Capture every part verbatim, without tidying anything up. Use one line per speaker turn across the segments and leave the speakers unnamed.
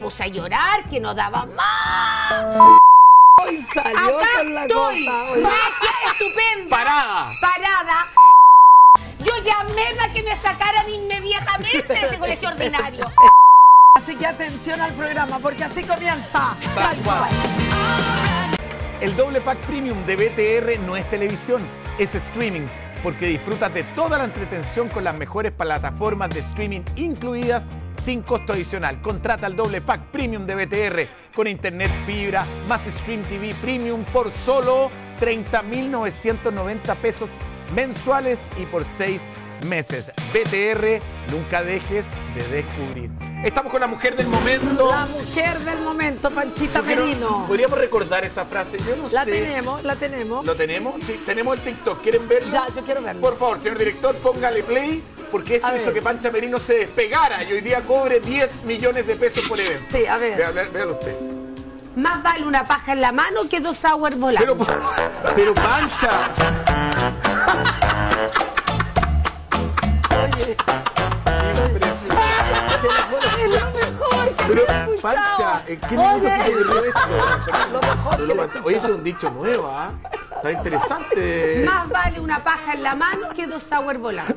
puse a llorar, que no daba más.
Hoy salió
Acá
con la
estoy,
cosa. Hoy.
magia estupenda.
Parada.
Parada. Yo llamé para que me sacaran inmediatamente de ese colegio ordinario.
Así que atención al programa, porque así comienza.
Tal cual. El doble pack premium de B T R no es televisión, es streaming, porque disfrutas de toda la entretención con las mejores plataformas de streaming incluidas sin costo adicional. Contrata el doble pack premium de B T R con internet fibra más Stream T V Premium por solo treinta mil novecientos noventa pesos mensuales y por seis meses. B T R, nunca dejes de descubrir. Estamos con la mujer del momento.
La mujer del momento, Panchita
Yo quiero-
Merino.
¿Podríamos recordar esa frase? Yo no
La
sé.
tenemos, la tenemos.
¿Lo tenemos? Sí, tenemos el TikTok. ¿Quieren verlo?
Ya, yo quiero verlo.
Por favor, señor director, póngale play, porque esto
A
hizo
ver.
que Pancha Merino se despegara y hoy día cobre diez millones de pesos por evento.
Sí, a ver.
Vea- vea- Véalo usted.
Más vale una paja en la mano que dos hours volando.
Pero, pero Pancha.
Oye, te lo juro, es lo mejor que
Pero,
he escuchado.
Pancha, ¿en qué minuto
Oye,
se te ocurrió esto?
Lo mejor que
Lo
le he
mata- Oye, ese es un dicho nuevo, ¿ah? Está interesante.
Más vale una paja en la mano que dos hours volando.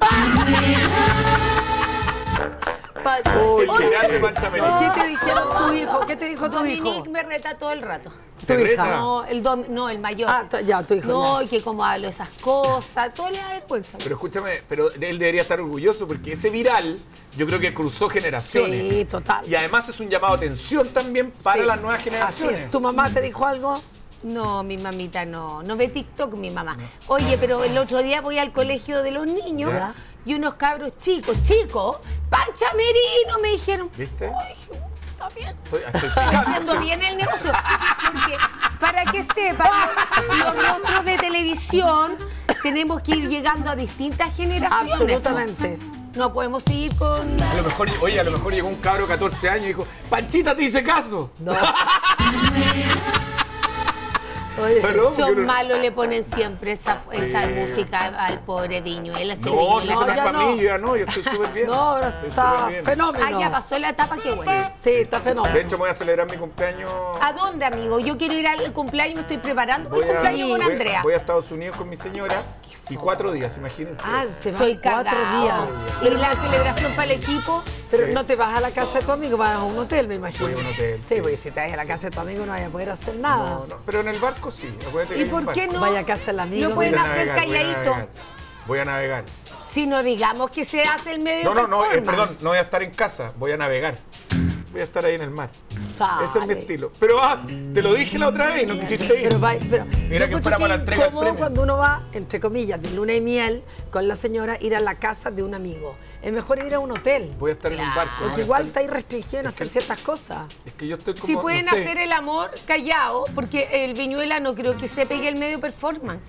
Pancha.
Uy,
Oye,
qué grande Pancha Merino.
¿Qué te dijeron tu hijo? ¿Qué te dijo tu hijo?
Dominique me reta todo el rato.
Tu
¿Te
hija.
reta?
No, el, dom- no, el mayor.
Ah, tu- ya, tu hijo.
No,
ya.
y que como hablo esas cosas, todo le da vergüenza.
Pero escúchame, pero él debería estar orgulloso porque ese viral yo creo que cruzó generaciones.
Sí, total.
Y además es un llamado de atención también para
Sí,
las nuevas generaciones.
Así es. ¿Tu mamá te dijo algo?
No, mi mamita no. No ve TikTok mi mamá. Oye, pero el otro día voy al colegio de los niños
Ya.
y unos cabros chicos, chicos, Pancha Merino, me dijeron.
¿Viste?
Ay, está bien.
Estoy, estoy
Estoy
picante.
haciendo bien el negocio. Porque, para que sepan, los rostros de televisión tenemos que ir llegando a distintas generaciones.
Absolutamente.
No podemos seguir con...
A lo mejor, oye, a lo mejor llegó un cabro de catorce años y dijo, Panchita te hice caso.
No. Oye,
Pero,
Son
yo no-
malos, le ponen siempre esa, esa música al pobre Viñuela. ese
No,
Viñuela.
si eso no es
ya
para
no.
mí, yo ya no, yo estoy súper bien.
no, ahora
Estoy
está
súper bien.
fenómeno.
Ah, ya pasó la etapa, qué bueno.
Sí, está fenómeno.
De hecho, me voy a celebrar mi cumpleaños.
¿A dónde, amigo? Yo quiero ir al cumpleaños, me estoy preparando para
Voy
el
a,
cumpleaños con
voy-
Andrea.
voy a Estados Unidos con mi señora y cuatro días, imagínense.
Ah,
eso.
se van
Soy
cuatro
cagado.
días.
Y la celebración para el equipo.
Pero
Sí.
no te vas a la casa de tu amigo, vas a un hotel, me imagino.
Voy a un hotel,
Sí,
sí.
porque si te vas a la casa de tu amigo no vas a poder hacer nada.
No, no, pero en el barco sí. Acuérdate que
¿Y
hay un
por qué
barco.
no?
Vaya a casa del amigo.
Lo pueden
Voy a
hacer
navegar, voy a
calladito.
navegar. Voy a navegar.
Si no digamos que se hace el medio
No, no, no, eh,
performance.
perdón, no voy a estar en casa, voy a navegar. Voy a estar ahí en el mar.
Sale.
Ese es mi estilo. Pero ah, te lo dije la otra vez y no quisiste ir.
Pero, va- pero
Mira
yo
que
encuentro
fuéramos a la
es
entrega del
incómodo
premio.
cuando uno va, entre comillas, de luna y miel con la señora, ir a la casa de un amigo. Es mejor ir a un hotel.
Voy a estar en un
Claro.
barco. no voy
Porque
a
igual
estar-
está ahí restringido en
Es
hacer
que-
ciertas cosas.
Es que yo estoy como.
Si pueden
no sé.
hacer el amor callado, porque el Viñuela no creo que se pegue el medio performance.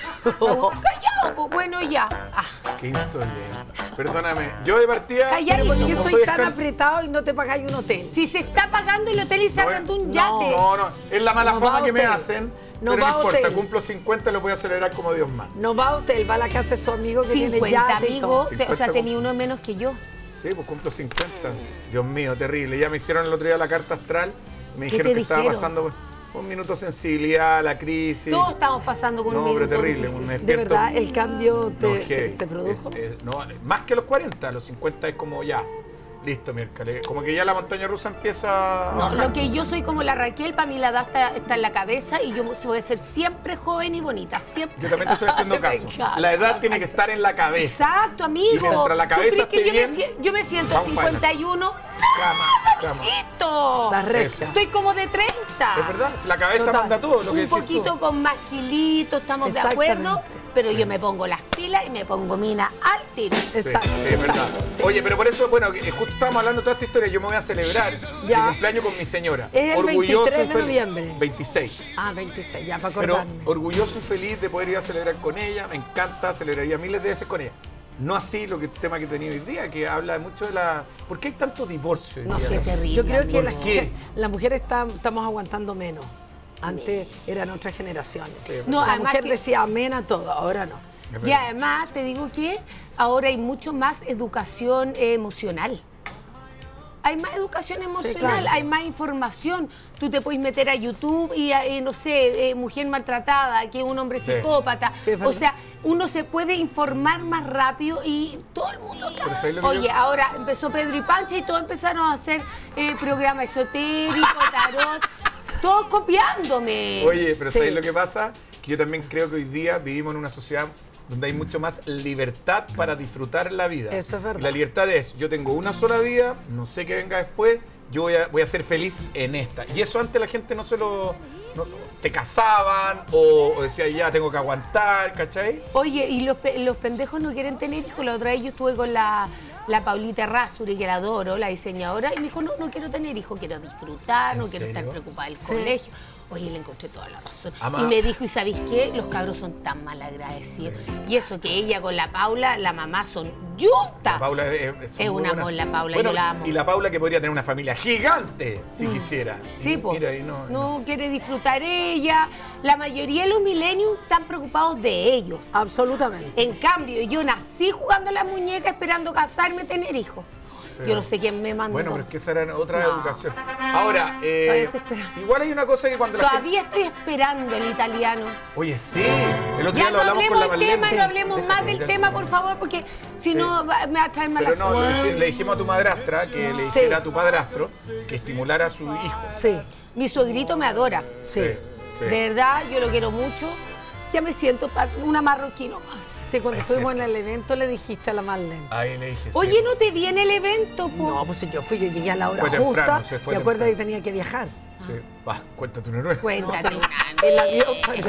Callado, pues bueno, ya. Ah,
Qué insolente. Perdóname. Yo de partida.
Calladito.
¿Por qué
no
soy
soy
tan
escan-
apretado y no te pagáis un hotel?
si se está pagando el hotel y se
No,
hagan de un
no,
yate.
No, no, es la mala
No
fama
va
que me
hotel.
hacen.
No
pero
va
no importa,
hotel.
cumplo cincuenta y lo voy a celebrar como Dios manda.
No va a hotel, va a la casa de su amigo que tiene
cincuenta
yate y todo.
amigos, te- o sea,
cincuenta
tenía uno menos que yo.
Sí, pues cumplo cincuenta. Dios mío, terrible. Ya me hicieron el otro día la carta astral. Me
¿Qué
dijeron
te
que estaba
dijeron?
pasando un minuto de sensibilidad, la crisis.
Todos estamos pasando por
No,
un
pero
minuto
terrible.
difícil.
un
¿De
despierto-
verdad el cambio te,
No,
te-
heavy.
te produjo?
Es- es- no, más que los cuarenta, los cincuenta es como ya. Listo, miércoles. Como que ya la montaña rusa empieza. a
No,
bajar.
lo que yo soy como la Raquel, para mí la edad está, está en la cabeza y yo voy a ser siempre joven y bonita, siempre.
Yo también te estoy haciendo
Me
caso.
encanta.
La edad tiene que estar en la cabeza.
Exacto, amigo.
Y mientras la
¿Tú
cabeza
crees que
esté
yo,
bien,
me, si- yo me siento
vamos para
cincuenta y uno?
Cama, cama.
¡Hijito!
Estás regia.
Eso.
Estoy como de treinta.
Es verdad, si la cabeza
Total.
manda todo lo que
Un
decís
poquito
tú.
con más kilitos, estamos de acuerdo,
Exactamente.
pero yo me pongo las pilas y me pongo mina al tiro.
Sí,
Exacto,
sí, es verdad.
exacto. sí.
Oye, pero por eso, bueno, que justo estábamos hablando de toda esta historia. Yo me voy a celebrar
Ya.
mi cumpleaños con mi señora.
Es el
Orgulloso
veintitrés
y
de
feliz.
noviembre.
veintiséis.
Ah, veintiséis, ya para
Pero
acordarme.
orgulloso y feliz de poder ir a celebrar con ella. Me encanta, celebraría miles de veces con ella. No así lo que el tema que he tenido hoy día, que habla mucho de la. ¿Por qué hay tanto divorcio hoy
No
día?
sé, terrible.
Yo creo que
¿Por
la,
qué?
la mujer está, estamos aguantando menos. Antes eran otras generaciones.
Sí, es
No,
la
además
mujer
que-
decía amén a todo, ahora no.
Es
Y
verdad.
además te digo que ahora hay mucho más educación eh, emocional. hay más educación emocional,
claro.
hay más información. Tú te puedes meter a YouTube y, eh, no sé, eh, mujer maltratada, que es un hombre
Sí.
psicópata.
Sí, es
o
verdad.
sea, uno se puede informar más rápido y todo el mundo...
Pero ¿sabes lo que
Oye,
yo-
ahora empezó Pedro y Pancha y todos empezaron a hacer eh, programa esotérico, tarot, todos copiándome.
Oye, pero
Sí.
¿sabes lo que pasa? Que yo también creo que hoy día vivimos en una sociedad donde hay mucho más libertad para disfrutar la vida.
Eso es verdad.
Y la libertad es, yo tengo una sola vida, no sé qué venga después, yo voy a, voy a ser feliz en esta. Y eso antes la gente no se lo... no- te casaban o, o decía, ya tengo que aguantar, ¿cachai?
Oye, y los, pe- los pendejos no quieren tener hijos. La otra vez yo estuve con la, la Paulita Rasuri, que la adoro, la diseñadora, y me dijo, no, no quiero tener hijos, quiero disfrutar, no
¿En
quiero estar
serio?
preocupada del
Sí.
colegio. Oye, le encontré toda la razón.
Ama-
Y me dijo, ¿y sabéis qué? Los cabros son tan mal agradecidos. Y eso que ella con la Paula, la mamá son yunta.
La Paula es, es
Es
muy
un
buena.
amor, la Paula,
Bueno,
yo la amo.
Y la Paula que podría tener una familia gigante, si quisiera.
Sí,
Y
pues.
mira, y no, y
no,
no.
quiere disfrutar ella. La mayoría de los millennials están preocupados de ellos.
Absolutamente.
En cambio, yo nací jugando a la muñeca esperando casarme, tener hijos.
Sí.
Yo no sé quién me mandó.
Bueno, pero es que esa era otra
No.
educación. Ahora, eh,
Todavía estoy esperando.
igual hay una cosa que cuando la gente...
Todavía estoy esperando el italiano.
Oye, sí. El otro
Ya
día
no
lo hablamos con
hablemos
la
del
Marlene.
tema,
Sí.
no hablemos
Déjate
más del
ir al
tema,
cine.
por favor, porque si
Sí.
no va- me va a traer mala
Pero no,
suerte.
le, le dijimos a tu madrastra que le dijera a tu padrastro que estimulara a su hijo.
Sí,
Mi suegrito me adora.
sí.
sí.
De verdad, yo lo quiero mucho. Ya me siento parte- una marroquino más.
Sí, cuando
Es
estuvimos en
cierto.
el evento le dijiste a la Marlene.
Ahí le dije, sí.
Oye, ¿no te viene el evento, po?
No, pues yo fui, yo llegué a la hora
Fue temprano,
justa
se fue
y acuerda
temprano.
que tenía que viajar.
Sí. Va, cuéntate una nueva.
Cuéntate una.
El avión para...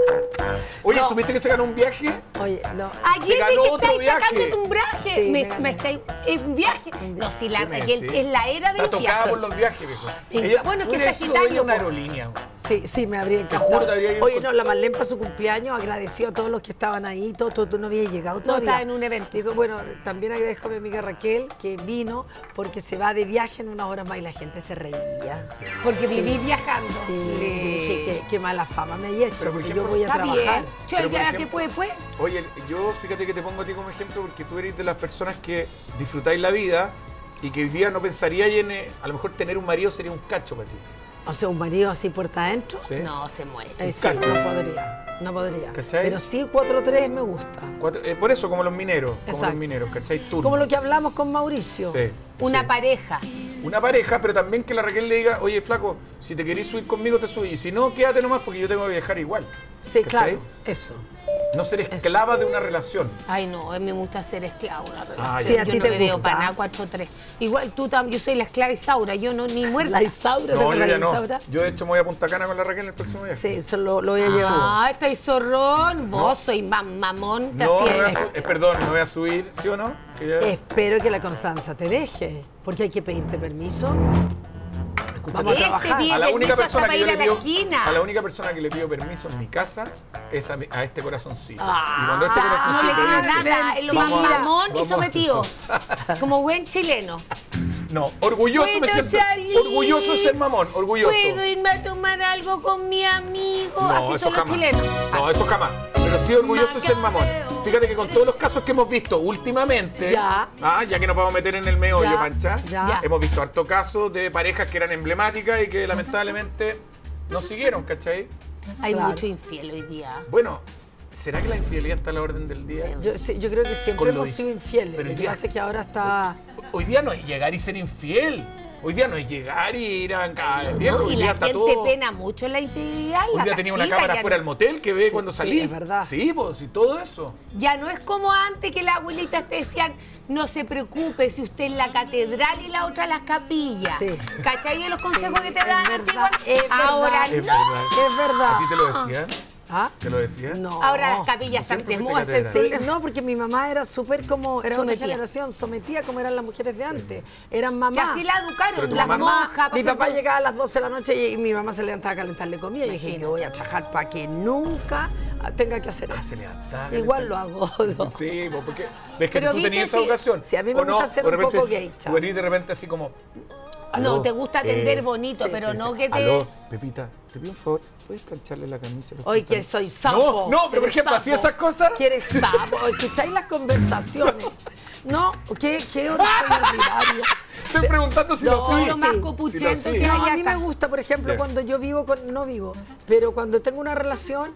Oye,
No.
¿supiste que se ganó un viaje?
Oye, no.
Ayer
Se ganó
de que
otro
estáis
viaje.
sacándote un viaje.
Sí,
me,
me gané.
me estáis en viaje. No, si la
¿Qué me
Raquel
decís?
es la era de
Está
los
tocada
viajes.
por los viajes, viejo.
Venga, bueno, es que
hubiera sido
Sagitario,
dueña de una
po.
aerolínea.
Sí, sí, me habría
juro, te
encantado.
habría ido
Oye,
con-
no, la Marlene para su cumpleaños agradeció a todos los que estaban ahí. Todo, todo, tú no habías llegado todavía.
estaba en un evento.
Dijo, bueno, también agradezco a mi amiga Raquel que vino porque se va de viaje en unas horas más y la gente se reía.
Porque viví viajando.
Sí, yo
Le-
dije que qué mala fama me hay hecho,
Pero, por
porque
ejemplo,
yo voy a
Está
trabajar.
bien. Cho,
Pero, por
ya
ejemplo-
que puede, pues.
Oye, yo fíjate que te pongo a ti como ejemplo porque tú eres de las personas que disfrutáis la vida y que hoy día no pensaríais en, eh, a lo mejor tener un marido sería un cacho para ti.
O sea, un marido así puerta adentro.
¿Sí?
No, se muere.
Eh, sí,
cacho.
no podría, no podría.
¿Cachai?
Pero sí, cuatro tres me gusta.
Cuatro- eh, por eso, como los mineros, como
Exacto.
los mineros, ¿cachai? Turno.
Como lo que hablamos con Mauricio.
Sí,
Una
sí.
pareja.
Una pareja, pero también que la Raquel le diga, oye, flaco, si te querés subir conmigo, te subís. Y si no, quédate nomás porque yo tengo que viajar igual.
Sí,
¿Cachai?
claro, eso.
No ser esclava de una relación.
Ay, no, a mí me gusta ser esclava una relación.
Sí, a
yo
ti
no
te
me veo
gusta.
para nada cuatro tres. Igual tú también, yo soy la esclava Isaura, yo no ni muerta.
La Isaura,
No,
¿te
yo
acuerdas
ya
de
no.
Isaura?
Yo de hecho me voy a Punta Cana con la Raquel en el próximo viaje.
Sí, eso lo, lo voy a llevar.
Ah, estáis zorrón. Vos sois mam- mamón. Te
No, me
hacía-
voy a su- eh, perdón, me voy a subir, ¿sí o no? Que ya-
Espero que la Constanza te deje, porque hay que pedirte permiso.
Escucha,
Vamos a
Este
trabajar.
pide
a la única
permiso hasta
persona
para
que yo
ir a
le
la
pido,
esquina.
a la única persona que le pido permiso en mi casa es a, mi- a este corazoncito.
Ah,
y cuando este
Ah, no le
corazoncito
creo
dice-
nada, es lo más
Vamos a-
mamón y
vamos a-
sometido. Como buen chileno.
No, orgulloso me
¿Puedo
siento.
salir?
Orgulloso de ser mamón, orgulloso.
¿Puedo irme a tomar algo con mi amigo?
No,
Así
eso
son los
jamás.
chilenos.
No, eso jamás. Pero sí orgulloso de ser mamón. Fíjate que con todos los casos que hemos visto últimamente,
Ya.
ah, ya que nos vamos a meter en el meollo,
Ya,
Pancha,
ya.
hemos visto harto casos de parejas que eran emblemáticas y que lamentablemente no siguieron, ¿cachai?
Hay
Claro.
mucho infiel hoy día.
Bueno, ¿será que la infidelidad está a la orden del día?
Yo, sí, yo creo que siempre
Con lo
hemos
di-
sido infieles.
pero
Lo que
ya-
pasa es que ahora está...
Hoy día no es llegar y ser infiel. Hoy día no es llegar y ir a cada viejo.
No,
Hoy
y
día
la
está
gente
todo.
pena mucho la infidelidad.
Hoy
la
día tenía una
castiga,
cámara
ya
fuera
no-
del motel que ve
Sí,
cuando
sí,
salí.
es verdad.
Sí, pues, y todo eso.
Ya no es como antes que las abuelitas te decían, no se preocupe si usted en la catedral y la otra en las capillas.
Sí.
¿Cachai? De los consejos
Sí,
que te
es
dan
verdad,
antiguamente.
es verdad.
Ahora
Es
no.
verdad.
Es verdad.
¿A ti te lo decían?
¿Ah?
¿Te lo decían?
No.
Ahora las capillas están
siempre
de
fuiste
moda. ese es el
catedral.
Sí,
problema.
no, porque mi mamá era súper como, era
Sometida.
otra generación, sometida como eran las mujeres de antes. Eran mamás.
Y así la
Pero
educaron,
tu
las
mamá-
monjas.
Mi
pasó
papá
todo.
llegaba a las doce de la noche y, y mi mamá se levantaba a calentarle comida. Y dije,
Imagínate.
yo voy a trabajar para que nunca tenga que hacer
Ah,
eso.
se levantaba.
Igual lo hago. ¿no?
Sí, pues, porque ves que
Pero
tú
viste,
tenías esa
sí.
educación.
Sí, a mí me
¿o
gusta
no?
ser
O de
un poco
repente,
geisha.
Tú venís de repente así como...
No,
"Aló,
te gusta atender
eh,
bonito,
sí,
pero
te
no
dice,
que te...
Aló, Pepita, te pido un favor, ¿puedes plancharle la camisa? a los
Hoy que
pantalones?"
soy sapo.
No, no, pero por
Eres
ejemplo,
sapo.
¿hacía esas cosas?
¿Quieres sapo? ¿Escucháis las conversaciones? No, ¿qué, qué hora ordinaria?
Estoy preguntando si
No,
lo
Son
sigue.
lo más
sí,
copuchento
sí lo
que
No,
hay
a mí me
acá.
gusta, por ejemplo,
Ya.
cuando yo vivo con... No vivo, pero cuando tengo una relación...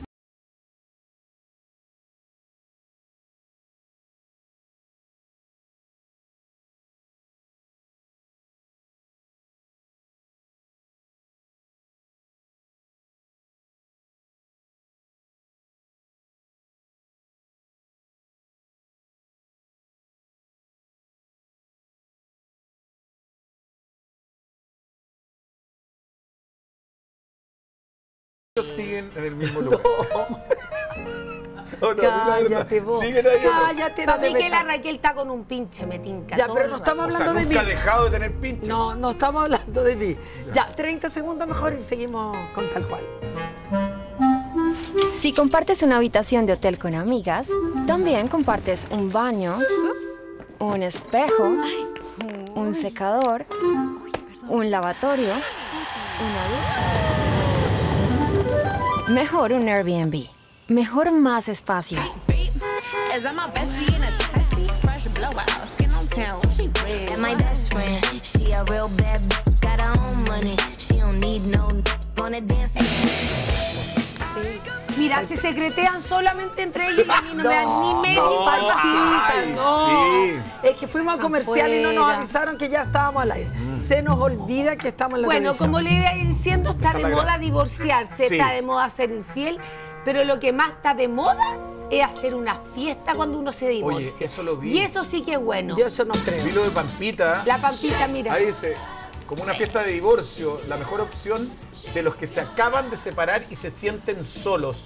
Ellos siguen en el mismo lugar. Oh, no, di la verdad.
Cállate vos.
Siguen ahí.
Cállate.
Para
no te
mí que la
metas.
Raquel está con un pinche, me tinca.
Ya,
todo
pero
el
no
rato.
estamos
O sea,
hablando de mí.
nunca ha dejado de tener pinche.
No, no estamos hablando de mí. Ya, treinta segundos mejor y seguimos con tal cual.
Si compartes una habitación de hotel con amigas, también compartes un baño, un espejo, un secador, un lavatorio, una ducha. Mejor un Airbnb. Mejor más espacio.
Is that my bestie in a taxi? Fresh blowout, skin on town, she red.
And my best friend, she a real bad b- got her own money. She don't need no n- gonna dance.
Mira, se secretean solamente entre ellos y a mí no, me dan ni media
no,
información.
ay,
No,
sí.
es que fuimos a comercial y no nos
Afuera.
avisaron que ya estábamos al aire. Se nos olvida que estamos en la
Bueno,
televisión.
como le iba diciendo, está
Esa es
de
la
moda
gracia.
divorciarse,
Sí.
está de moda ser infiel, pero lo que más está de moda es hacer una fiesta cuando uno se divorcia.
Oye, eso lo vi.
Y eso sí que es bueno.
Yo eso no creo.
Vi lo de Pampita.
La Pampita, mira.
Ahí dice, como una fiesta de divorcio, la mejor opción de los que se acaban de separar y se sienten solos.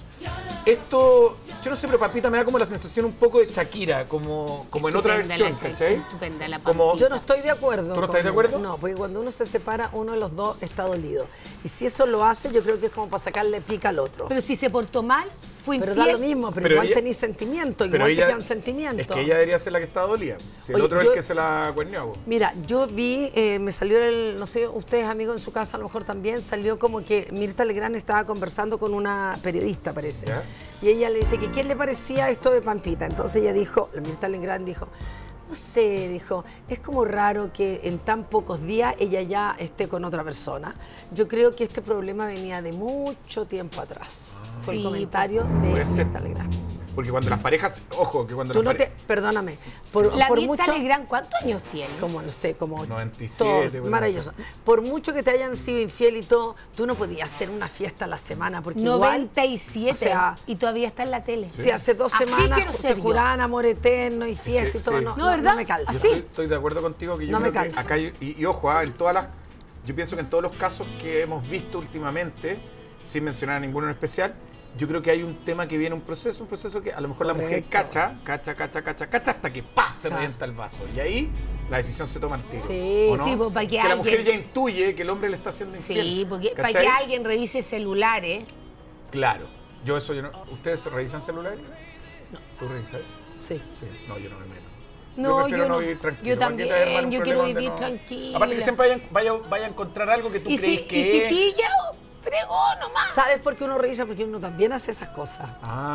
Esto, yo no sé, pero Pampita me da como la sensación un poco de Shakira, como, como en otra
Estupenda
versión,
la Shakira,
¿cachai?
estupenda la
Como,
Pampita.
Yo no estoy de acuerdo.
¿Tú no estás
con-
de acuerdo?
No, porque cuando uno se separa, uno de los dos está dolido. Y si eso lo hace, yo creo que es como para sacarle pica al otro.
Pero si se portó mal, fue
Pero
infiel.
da lo mismo, pero,
Pero
igual
ella-
tenés sentimiento,
pero
igual
ella,
te quedan sentimientos.
es que ella debería ser la que está dolida. Si el
Oye,
otro es
yo-
el que se la cuerneó.
Mira, yo vi, eh, me salió el, no sé, ustedes amigos en su casa a lo mejor también, salió como que Mirta Legrand estaba conversando con una periodista, parece.
¿Ya?
Y ella le dice que quién le parecía esto de Pampita. Entonces ella dijo, Mirta Legrand dijo, no sé, dijo, es como raro que en tan pocos días ella ya esté con otra persona. Yo creo que este problema venía de mucho tiempo atrás. Fue el
Sí,
comentario
puede
de
ser.
Mirta Legrand.
Porque cuando las parejas, ojo, que cuando
Tú
las
no te,
parejas...
perdóname, por,
La
por
Mirta
mucho...
Legrand, ¿cuántos años tiene?
Como, no sé, como...
noventa y
todos,
siete, bueno,
maravilloso. Por mucho que te hayan sido infiel y todo, tú no podías hacer una fiesta a la semana, porque
noventa y siete.
igual, o sea,
y todavía está en la tele.
si hace dos
Así
semanas
quiero
se
ser yo.
juraban amor eterno y fiesta
que
y todo,
sí.
no,
No,
no,
¿verdad?
no me calza.
Yo
Así.
estoy, estoy de acuerdo contigo que yo
No me
creo que
calza.
acá hay- y, y ojo, ah, en todas las, yo pienso que en todos los casos que hemos visto últimamente, sin mencionar a ninguno en especial, yo creo que hay un tema que viene, un proceso, un proceso que a lo mejor la mujer
Correcto.
cacha, cacha, cacha, cacha, cacha, hasta que ¡pah! Se
Claro.
revienta el vaso. Y ahí la decisión se toma al tiro.
Sí,
¿o no?
sí, pues, para que
la mujer
alguien-
ya intuye que el hombre le está haciendo infiel.
Sí, porque para
¿cachai?
que alguien revise celulares.
Claro. Yo eso yo no. ¿Ustedes revisan celulares? No. ¿Tú revisas?
Sí.
Sí. No, yo no me meto.
No,
prefiero
yo no.
vivir tranquilo.
Yo
¿Para qué te vas a armar
también,
un
yo
problema
quiero
donde
vivir
no-
tranquila.
Aparte que siempre vaya, vaya, vaya a encontrar algo que tú
Y
crees
si,
que
y si
es.
pilla, fregó nomás.
¿Sabes por qué uno revisa? Porque uno también hace esas cosas.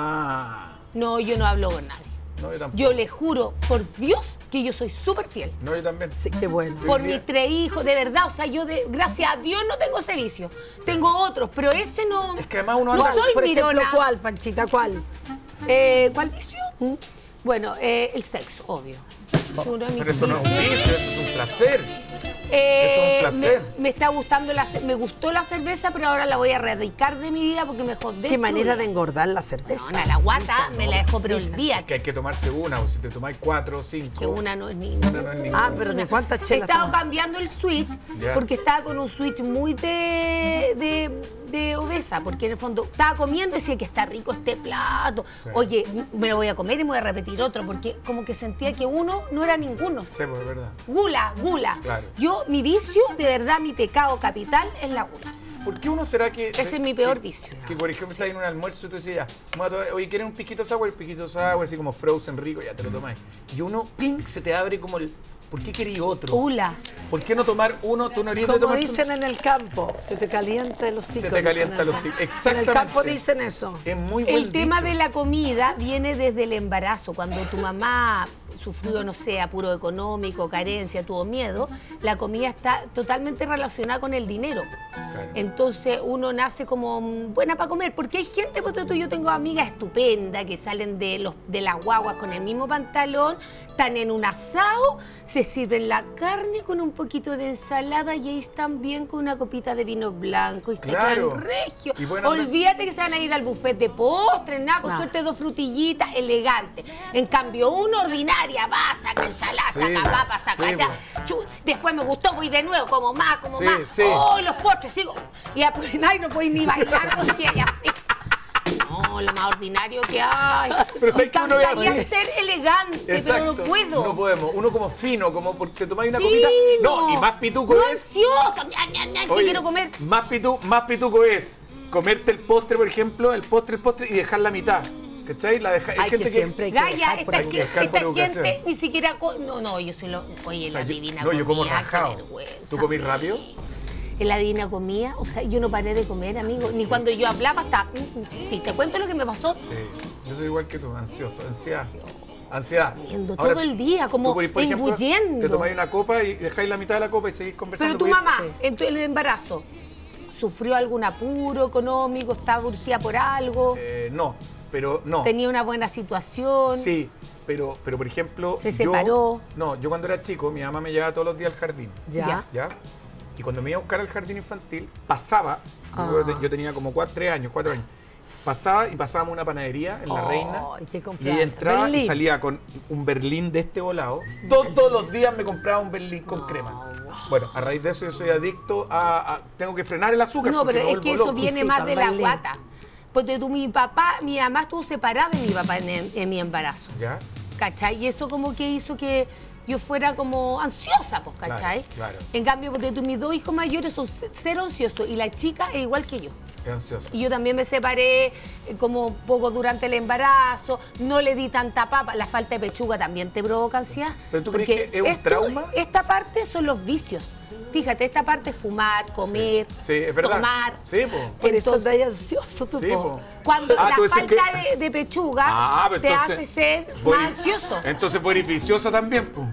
Ah.
No, yo no hablo con nadie.
No, yo tampoco.
Yo le juro por Dios que yo soy súper fiel.
No, yo también.
Sí, qué bueno.
Por
Sí.
mis tres hijos, de verdad. O sea, yo, de, gracias a Dios, no tengo ese vicio. Tengo otros, pero ese no.
Es que además uno
No
anda-
soy
Por ejemplo,
mirona.
¿cuál, Panchita? ¿Cuál?
Eh, ¿Cuál vicio? Bueno, eh, el sexo, obvio. Es uno de mis
Pero eso no es un
vicios.
vicio, eso es un placer.
Eh,
Eso es un placer.
Me, me está gustando la ce- me gustó la cerveza, pero ahora la voy a erradicar de mi vida porque me jodé.
Qué manera de engordar la cerveza.
No, la guata
Lisa,
me
no.
la dejó, pero
Lisa.
olvídate
Que hay que tomarse una, o si te tomáis cuatro o cinco.
que una no es ninguna.
Una no es ninguna.
Ah, pero ¿de cuántas
He
chelas
estado
tomas?
cambiando el switch
Ya.
porque estaba con un switch muy de, de, de obesa, porque en el fondo estaba comiendo y decía que está rico este plato.
Sí.
Oye, me lo voy a comer y me voy a repetir otro, porque como que sentía que uno no era ninguno.
Sí, pues es verdad.
Gula, gula.
Claro.
Yo, mi vicio, de verdad, mi pecado capital es la gula.
¿Por qué uno será que...
Ese es mi peor
que-
vicio.
Que, por ejemplo, estás en un almuerzo y tú decías, "Vamos a tomar- oye, ¿quieres un piquito sour? El piquito sour, así como frozen rico, ya te lo tomáis. Y uno, ping, se te abre como el... ¿Por qué querí otro?
Gula.
¿Por qué no tomar uno? Tú no eres de
Como
tomar
dicen en el campo, se te calienta el hocico.
Se te calienta
dicen
el
acá.
hocico.
En el
Exactamente.
campo dicen eso.
Es muy buen
El tema
dicho.
de la comida viene desde el embarazo, cuando tu mamá sufrió, no sé, apuro económico, carencia, tuvo miedo, la comida está totalmente relacionada con el dinero.
Claro.
Entonces uno nace como buena para comer, porque hay gente, porque tú, yo tengo amigas estupendas que salen de, los, de las guaguas con el mismo pantalón, están en un asado, se sirven la carne con un poquito de ensalada y ahí están bien con una copita de vino blanco y están
Claro.
regio.
Y buena onda.
Olvídate que se van a ir al buffet de postres, nada, con
Nah.
suerte dos frutillitas, elegante. En cambio, una ordinaria va, saca ensalada,
Sí,
saca papa, saca
sí,
ya. Chu, después me gustó, voy de nuevo, como más, como
Sí,
más.
sí.
¡Oh, los postres! Sigo. Y a ay, no podéis ni bailar porque hay así. No, lo más ordinario que hay.
Pero
Me
sé que uno ve
encantaría
así.
ser elegante, pero no puedo.
No podemos. Uno como fino, como porque te tomáis una
Sí,
copita. No, y más pituco
no
es.
ansioso, ña, ña, ña, que
Oye,
quiero comer.
Más, pitu, más pituco es comerte el postre, por ejemplo, el postre, el postre y dejar la mitad. ¿Cachai? La deja, hay
Hay
gente
que siempre hay que
Gaya,
dejar por
esta,
hay que
gente,
dejar por
esta
educación.
gente ni siquiera... co- No, no, yo soy lo... Oye,
O sea,
la
yo-
divina
no, yo como
comida, qué
rajado.
vergüenza.
¿Tú comís rápido?
En la divina comida, o sea, yo no paré de comer, amigo. Ni cuando yo hablaba hasta... mm, mm. Sí, te cuento lo que me pasó.
Sí. Yo soy igual que tú, ansioso, ansiedad. Ansiedad.
Comiendo
Ahora,
todo el día, como
tú, por ejemplo,
engullendo.
te tomáis una copa y dejáis la mitad de la copa y seguís conversando.
Pero tu
porque-
mamá,
Sí.
en tu- en el embarazo, ¿sufrió algún apuro económico? ¿Estaba urgida por algo?
Eh, no, pero no.
¿Tenía una buena situación?
Sí, pero, pero por ejemplo.
¿Se
yo-
separó?
No, yo cuando era chico, mi mamá me llevaba todos los días al jardín.
Ya.
¿Ya? Y cuando me iba a buscar al jardín infantil, pasaba,
Ah.
yo, te- yo tenía como cuatro, tres años, cuatro años, pasaba y pasábamos una panadería en La
Oh,
Reina
qué
y
cumpleaños.
ella entraba y
Berlín.
salía con un berlín de este volado. Todos los días me compraba un berlín con crema. Bueno, a raíz de eso yo soy adicto a... a- tengo que frenar el azúcar.
No,
porque
pero
me
es que
vuelvo
eso
loco.
viene
Sí,
más de la
Berlín.
guata. Porque tú, mi papá, mi mamá estuvo separada de mi papá en, en- en mi embarazo.
¿Ya?
¿Cachai? Y eso como que hizo que yo fuera como ansiosa, pues, ¿cachai?
Claro, claro.
En cambio, porque tú, mis dos hijos mayores son c- cero ansiosos y la chica es igual que yo.
Es ansioso.
Y yo también me separé eh, como poco durante el embarazo, no le di tanta papa, la falta de pechuga también te provoca ansiedad.
¿Pero tú crees
porque
que es un
esto-
trauma?
Esta parte son los vicios. Fíjate, esta parte es fumar, comer,
Sí, es verdad.
tomar.
Sí, po.
Por eso
Entonces,
estás ansioso tú,
Sí,
po.
po.
cuando
Ah, tú
la
decís
falta
que-
de, de pechuga
Ah, pero
te
entonces-
hace ser
Voy-
más ansioso.
Entonces fue viciosa también, po.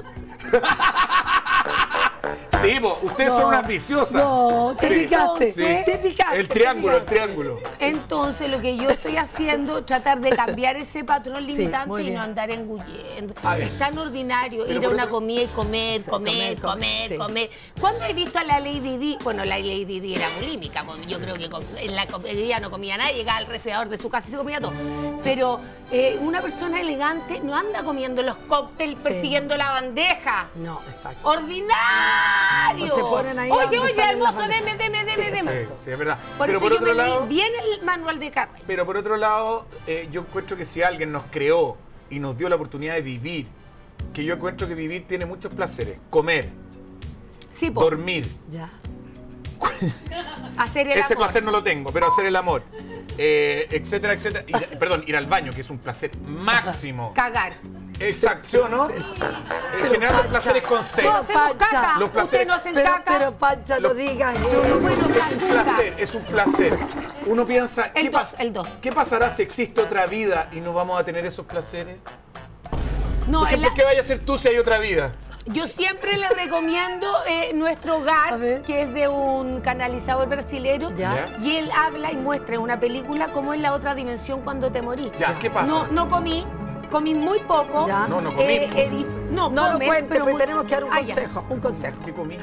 Sí, po, ustedes
No,
son unas viciosas.
No, te
Sí.
picaste,
Sí.
te picaste.
El
te
triángulo, el
picaste.
triángulo.
Entonces, lo que yo estoy haciendo es tratar de cambiar ese patrón
Sí,
limitante
muy
y no
bien.
andar engullendo.
A ver.
Es tan ordinario
Pero
ir a
por
una
otro-
comida y comer,
Sí,
comer,
comer,
comer,
comer,
comer,
sí.
¿Cuándo he visto a la Lady Di? Bueno, la Lady Di era bulímica. com- Yo creo que com- en la comedia no comía nada, llegaba al refrigerador de su casa y se comía todo. Pero eh, una persona elegante no anda comiendo los cócteles,
Sí.
persiguiendo la bandeja.
No, exacto.
¡Ordinario!
O se ponen ahí a
oye,
donde
oye,
salen las
hermoso, deme,
bandejas.
deme,
Sí,
deme, deme.
Sí, sí, es verdad.
Por
Pero
eso
por
yo
otro
me
lado,
leí bien el manual de carne.
pero por otro lado, eh, yo encuentro que si alguien nos creó y nos dio la oportunidad de vivir, que yo encuentro que vivir tiene muchos placeres. Comer,
Sí, po,
dormir.
Ya.
hacer el
Ese
amor.
placer no lo tengo, pero hacer el amor. Eh, etcétera, etcétera. Ir- perdón, ir al baño, que es un placer máximo.
Cagar.
Exacto, ¿sí o no? En general los placeres con
Todos
sex.
hacemos
Pancha,
caca.
los
Ustedes
placeres-
no hacen
Pero,
caca.
pero Pancha,
Lo-
no digas
Yo no
eso.
puedo
Es un
caca.
placer, es un placer. Uno piensa,
El
¿qué, pa-
dos, el dos.
¿qué pasará si existe otra vida y no vamos a tener esos placeres?
No,
Por
en
ejemplo,
la-
¿qué vaya a hacer tú si hay otra vida?
yo siempre le recomiendo eh, nuestro hogar,
A ver.
que es de un canalizador brasilero,
Ya.
Ya.
y él habla y muestra en una película cómo es la otra dimensión cuando te morís.
Ya, ¿qué pasa?
No, no comí, comí muy poco.
Ya.
No, no comí.
Eh, eh, dif- no,
No lo
comes,
cuentes,
pero
pues
muy-
tenemos que dar un
Ah, ya.
consejo. Un consejo.
¿Qué comí?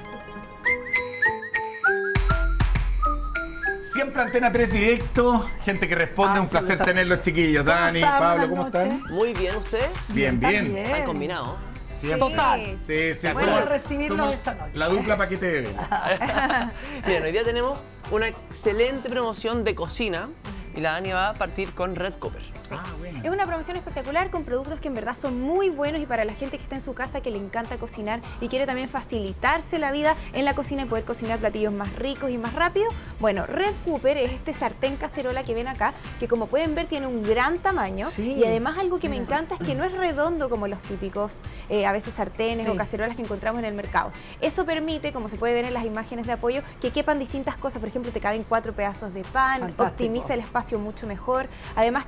Siempre Antena tres Directo, gente que responde, un placer
Absolutamente.
tenerlos chiquillos.
¿Cómo
Dani,
están?
Pablo,
Buenas
¿cómo
noches.
están?
Muy bien, ¿ustedes?
Bien, bien.
Están combinados.
Siempre.
Total.
Sí, sí,
Bueno,
somos-
de recibirnos
somos
esta noche.
La dupla paquete de bebé.
Miren, hoy día tenemos una excelente promoción de cocina y la Dani va a partir con Red Cooper.
Ah, bueno.
Es una promoción espectacular con productos que en verdad son muy buenos y para la gente que está en su casa que le encanta cocinar y quiere también facilitarse la vida en la cocina y poder cocinar platillos más ricos y más rápido. Bueno, Red Cooper es este sartén cacerola que ven acá, que como pueden ver tiene un gran tamaño
Sí.
y además algo que me encanta es que no es redondo como los típicos eh, a veces sartenes
Sí.
o cacerolas que encontramos en el mercado. Eso permite, como se puede ver en las imágenes de apoyo, que quepan distintas cosas. Por ejemplo, te caben cuatro pedazos de pan,
Fantástico.
optimiza el espacio mucho mejor. Además que es una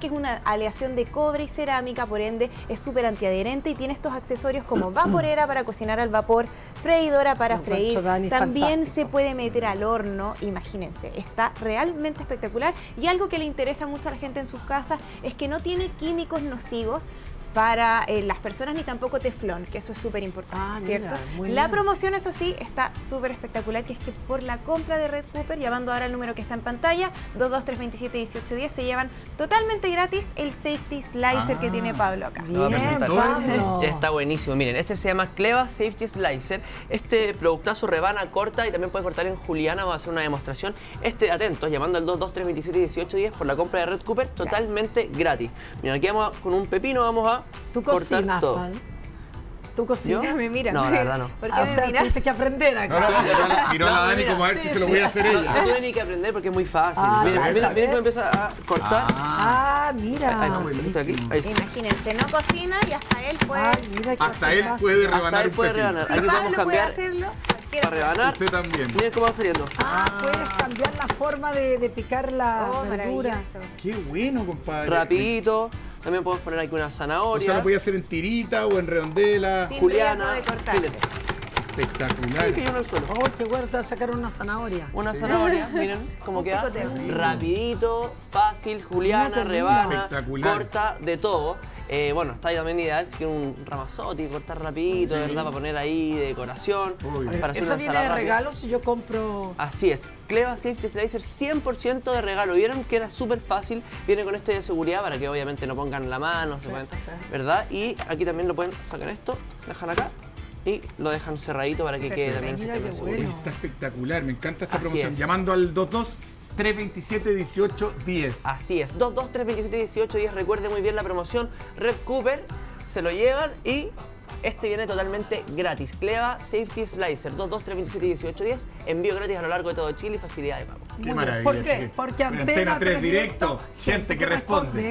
aleación de cobre y cerámica, por ende es súper antiadherente y tiene estos accesorios como vaporera para cocinar al vapor, freidora para
No,
freír,
Pancho, Dani,
también
fantástico.
se puede meter al horno, imagínense, está realmente espectacular. Y algo que le interesa mucho a la gente en sus casas es que no tiene químicos nocivos para eh, las personas ni tampoco teflón, que eso es súper importante,
Ah,
¿cierto?
mira, muy
La
bien.
promoción, eso sí, está súper espectacular, que es que por la compra de Red Cooper, llamando ahora al número que está en pantalla, dos dos tres dos siete uno ocho uno cero, se llevan totalmente gratis el Safety Slicer
Ah.
que tiene Pablo acá.
Lo voy a
Bien,
presentar.
Pablo.
Está buenísimo. Miren, este se llama Cleva Safety Slicer. Este productazo rebana, corta y también puede cortar en juliana. Vamos a hacer una demostración. Este, atentos, llamando al dos dos tres dos siete uno ocho uno cero por la compra de Red Cooper, totalmente gratis. Miren, aquí vamos a- con un pepino vamos a
¿Tú
cortar
cocinas,
todo.
Juan? ¿Tú cocinas?
¿Yo? Me mira.
No, la verdad no.
¿Por qué
Ah, o
me
sea,
miras?
tuviste que aprender acá.
No, no, miró a la- miró a la Dani como a ver si se lo voy a hacer
No,
ella.
no tuve ni que aprender porque es muy fácil.
Ah,
miren,
ya,
miren,
¿sabes?
miren cómo empieza a cortar.
Ah, mira.
Ahí, no, esto aquí, ahí sí.
Imagínense, no cocina y hasta él puede...
Ay, mira qué
Hasta él
fantástico.
puede
Hasta
rebanar
él
un
puede
pepino.
rebanar.
Si
Aquí
Pablo
podemos
puede
cambiar
hacerlo, cualquiera
para rebanar.
Usted también.
Miren cómo va saliendo.
Ah, puedes cambiar la forma de, de picar la
Oh,
verdura.
maravilloso.
Qué bueno, compadre.
Rapidito. También podemos poner aquí una
O
zanahoria.
sea, lo podía hacer en tirita o en redondela.
Sin
Juliana.
riesgo de cortarse.
Miren,
Espectacular.
ahí cayó en el suelo.
Oh, qué bueno, te vas a sacar una zanahoria.
Una zanahoria, miren cómo
Un
queda.
picoteo.
Rapidito, fácil, Juliana,
Mira qué
rebana,
Espectacular.
corta de todo. Eh, bueno, está ahí también ideal si quieren un ramazotti, cortar rapidito,
Sí.
¿verdad? Para poner ahí decoración,
Obvio.
para hacer
¿Eso
una
viene
ensalada
de
rápida.
regalo si yo compro?
Así es, Cleva Safety Slicer cien por ciento de regalo. ¿Vieron que era súper fácil? Viene con este de seguridad para que obviamente no pongan la mano, se pueden- ¿verdad? Y aquí también lo pueden sacar esto, dejan acá y lo dejan cerradito para que quede también el
Mira
sistema de
qué
seguridad.
bueno.
Está espectacular, me encanta esta
Así
promoción.
es.
Llamando al dos dos tres dos siete uno ocho uno cero.
Así es, dos dos tres dos siete uno ocho uno cero, recuerde muy bien la promoción Red Cooper, se lo llevan y este viene totalmente gratis. Cleva Safety Slicer, dos dos tres dos siete uno ocho uno cero, envío gratis a lo largo de todo Chile y facilidad de pago.
Qué
Muy
maravilla.
bien. ¿Por qué?
chiquillos.
Porque
En
Antena,
tres Directo, gente que responde.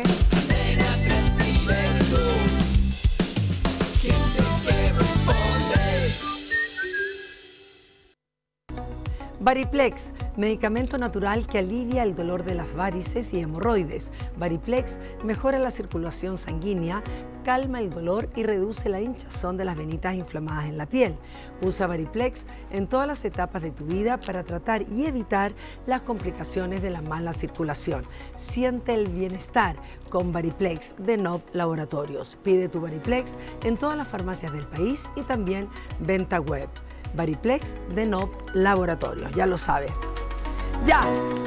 Variplex, medicamento natural que alivia el dolor de las varices y hemorroides. Variplex mejora la circulación sanguínea, calma el dolor y reduce la hinchazón de las venitas inflamadas en la piel. Usa Variplex en todas las etapas de tu vida para tratar y evitar las complicaciones de la mala circulación. Siente el bienestar con Variplex de N O P Laboratorios. Pide tu Variplex en todas las farmacias del país y también venta web. Variplex de N O P Laboratorios, ya lo sabe. Ya,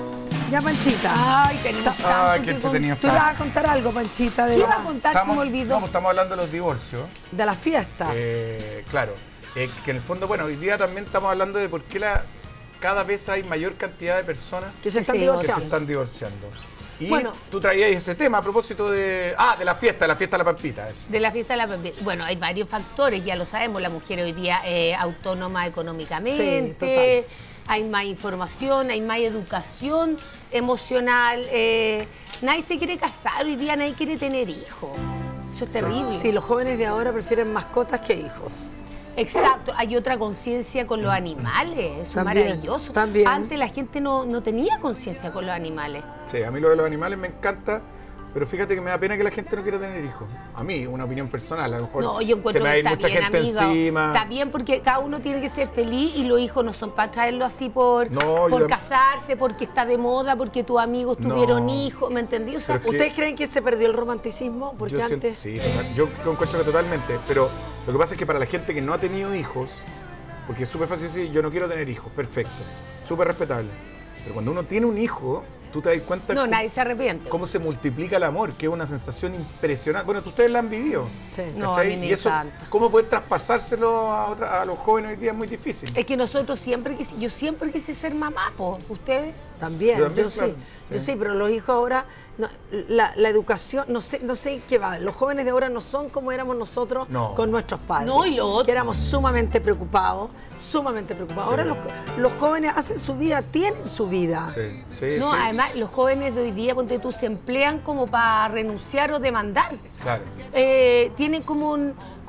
ya Panchita.
Ay, tenemos tanto
Ay, qué
que
entretenido
Tú
está.
ibas a contar algo, Panchita, de,
¿Qué iba a
la,
contar? Se me olvidó.
vamos, estamos hablando de los divorcios.
de la fiesta.
Eh, claro, eh, que en el fondo, bueno, hoy día también estamos hablando de por qué la, cada vez hay mayor cantidad de personas
que se están
sí,
que se
divorciando.
están divorciando. Y
Bueno.
tú traías ese tema a propósito de... Ah, de la fiesta, de la fiesta de la Pampita, eso.
De la fiesta de la Pampita. Bueno, hay varios factores, ya lo sabemos. La mujer hoy día es autónoma económicamente,
Sí, total.
hay más información, hay más educación emocional. eh, nadie se quiere casar hoy día, nadie quiere tener hijos. Eso es terrible.
Sí, los jóvenes de ahora prefieren mascotas que hijos.
Exacto, hay otra conciencia con los animales, eso es
También,
maravilloso.
también.
Antes la gente no, no tenía conciencia con los animales.
Sí, a mí lo de los animales me encanta, pero fíjate que me da pena que la gente no quiera tener hijos. A mí, una opinión personal, a lo mejor
No, yo
se
encuentro
me va a
que
ir
está
mucha
bien,
gente
amiga.
encima.
Está bien porque cada uno tiene que ser feliz y los hijos no son para traerlo así por,
No,
por
yo-
casarse, porque está de moda, porque tus amigos tuvieron
No.
hijos, ¿me entendí? O sea,
Pero es que-
¿Ustedes creen que se perdió el romanticismo? Porque
Yo
antes...
siento- sí, total- yo encuentro que totalmente, pero lo que pasa es que para la gente que no ha tenido hijos, porque es súper fácil decir, yo no quiero tener hijos, perfecto, súper respetable. Pero cuando uno tiene un hijo, tú te das cuenta
no,
cómo,
nadie se arrepiente.
cómo se multiplica el amor, que es una sensación impresionante. Bueno, ustedes la han vivido.
Sí.
No,
¿cachai?
a mí me
y eso,
encanta.
cómo poder traspasárselo a, otra- a los jóvenes hoy día es muy difícil.
Es que nosotros siempre quisi- yo siempre quise ser mamá, po. ¿Ustedes?
También,
Yo también,
yo
claro,
sí,
sí.
yo sí, pero los hijos ahora, no, la, la educación, no sé, no sé qué va, los jóvenes de ahora no son como éramos nosotros
No.
con nuestros padres.
No, y lo otro.
Que éramos sumamente preocupados, sumamente preocupados. Ahora los, los jóvenes hacen su vida, tienen su vida.
Sí, sí,
No,
sí.
además los jóvenes de hoy día, ponte tú, se emplean como para renunciar o demandar.
Claro.
Eh, tienen como un,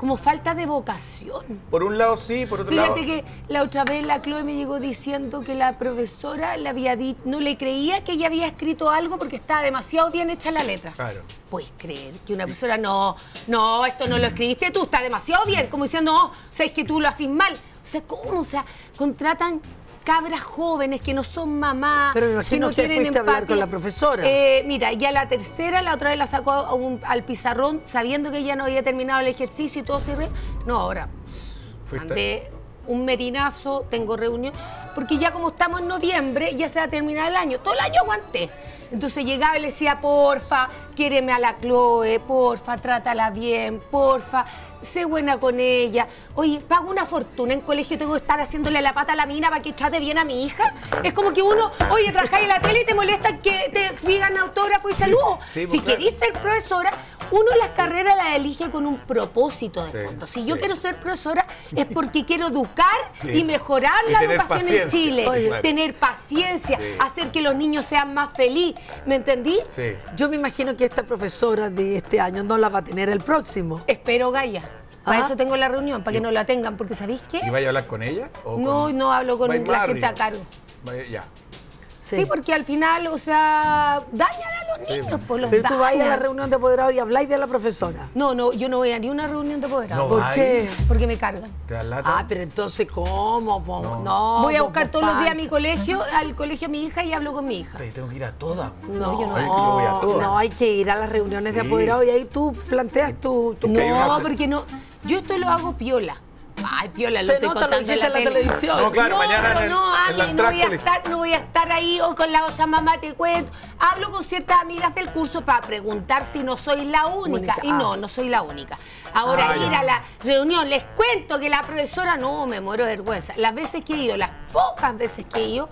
como falta de vocación.
Por un lado sí, por otro
Fíjate
lado...
que la otra vez la Chloe me llegó diciendo que la profesora le había dicho, no le creía que ella había escrito algo porque estaba demasiado bien hecha la letra.
Claro.
Puedes creer que una profesora, no, no, esto no lo escribiste tú, está demasiado bien. Como diciendo, no, sabes que tú lo haces mal. O sea, ¿cómo? O sea, contratan cabras jóvenes que no son mamás,
Pero me imagino
que no
que
tienen
fuiste a hablar
empatía.
con la profesora.
Eh, mira, ya la tercera, la otra vez la sacó a un- al pizarrón sabiendo que ella no había terminado el ejercicio y todo se re... No, ahora
Fuiste-
mandé un merinazo, tengo reunión, porque ya como estamos en noviembre, ya se va a terminar el año. Todo el año aguanté. Entonces llegaba y le decía, porfa, quiéreme a la Chloe, porfa, trátala bien, porfa, sé buena con ella. Oye, pago una fortuna en colegio, tengo que estar haciéndole la pata a la mina para que trate bien a mi hija. Es como que uno, oye, trabajáis en la tele y te molesta que te digan autógrafo y saludo.
sí, pues,
si
claro.
queréis ser profesora, uno las carreras las elige con un propósito de
Sí,
fondo. Si
sí.
yo quiero ser profesora es porque quiero educar
Sí.
y mejorar
Y
la
tener
educación en
paciencia.
Chile.
Oye, claro.
Tener paciencia,
Sí.
hacer que los niños sean más felices. ¿Me entendí?
Sí.
Yo me imagino que esta profesora de este año no la va a tener el próximo.
Espero, Gaia. Para
Ah.
eso tengo la reunión, para que no la tengan, porque ¿sabéis qué?
¿Y vaya a hablar con ella? o
No,
con-
no hablo con
Vai
la
Marrio?
gente a cargo.
Vaya- Ya.
Sí. porque al final, o sea, dañan a los
Sí,
niños, pues los
Pero tú vas a la
dañan.
reunión de apoderados y habláis de la profesora.
No, no, yo no voy a ni una reunión de apoderados.
No.
¿Por
Ay.
qué?
Porque me cargan.
¿Te das lata?
Ah, pero entonces, ¿cómo? po?
No.
No,
Voy a
po,
buscar
po,
todos los días a mi
Pancha.
colegio, al colegio de mi hija y hablo con mi hija.
Puta, yo tengo que ir a todas.
No,
yo no.
Ay, que yo voy a todas.
no, hay que ir a las reuniones de
Sí.
apoderados y ahí tú planteas tu... tu
Es que hay
No,
una-
porque no. Yo esto lo hago piola. Ay, piola, lo
Se
estoy
nota, lo
contando en
dijiste
la,
en la
tele.
televisión.
No, claro,
no,
mañana en
pero
el-
no,
en la
Ami, no
entrada
voy a
al
estar, no voy a estar ahí o con la otra mamá te cuento. Hablo con ciertas amigas del curso para preguntar si no soy la única.
Única,
Y
ah.
no, no soy la única. Ahora
Ah,
ir
ya.
a la reunión, les cuento que la profesora, no, me muero de vergüenza. Las veces que he ido, las pocas veces que he ido,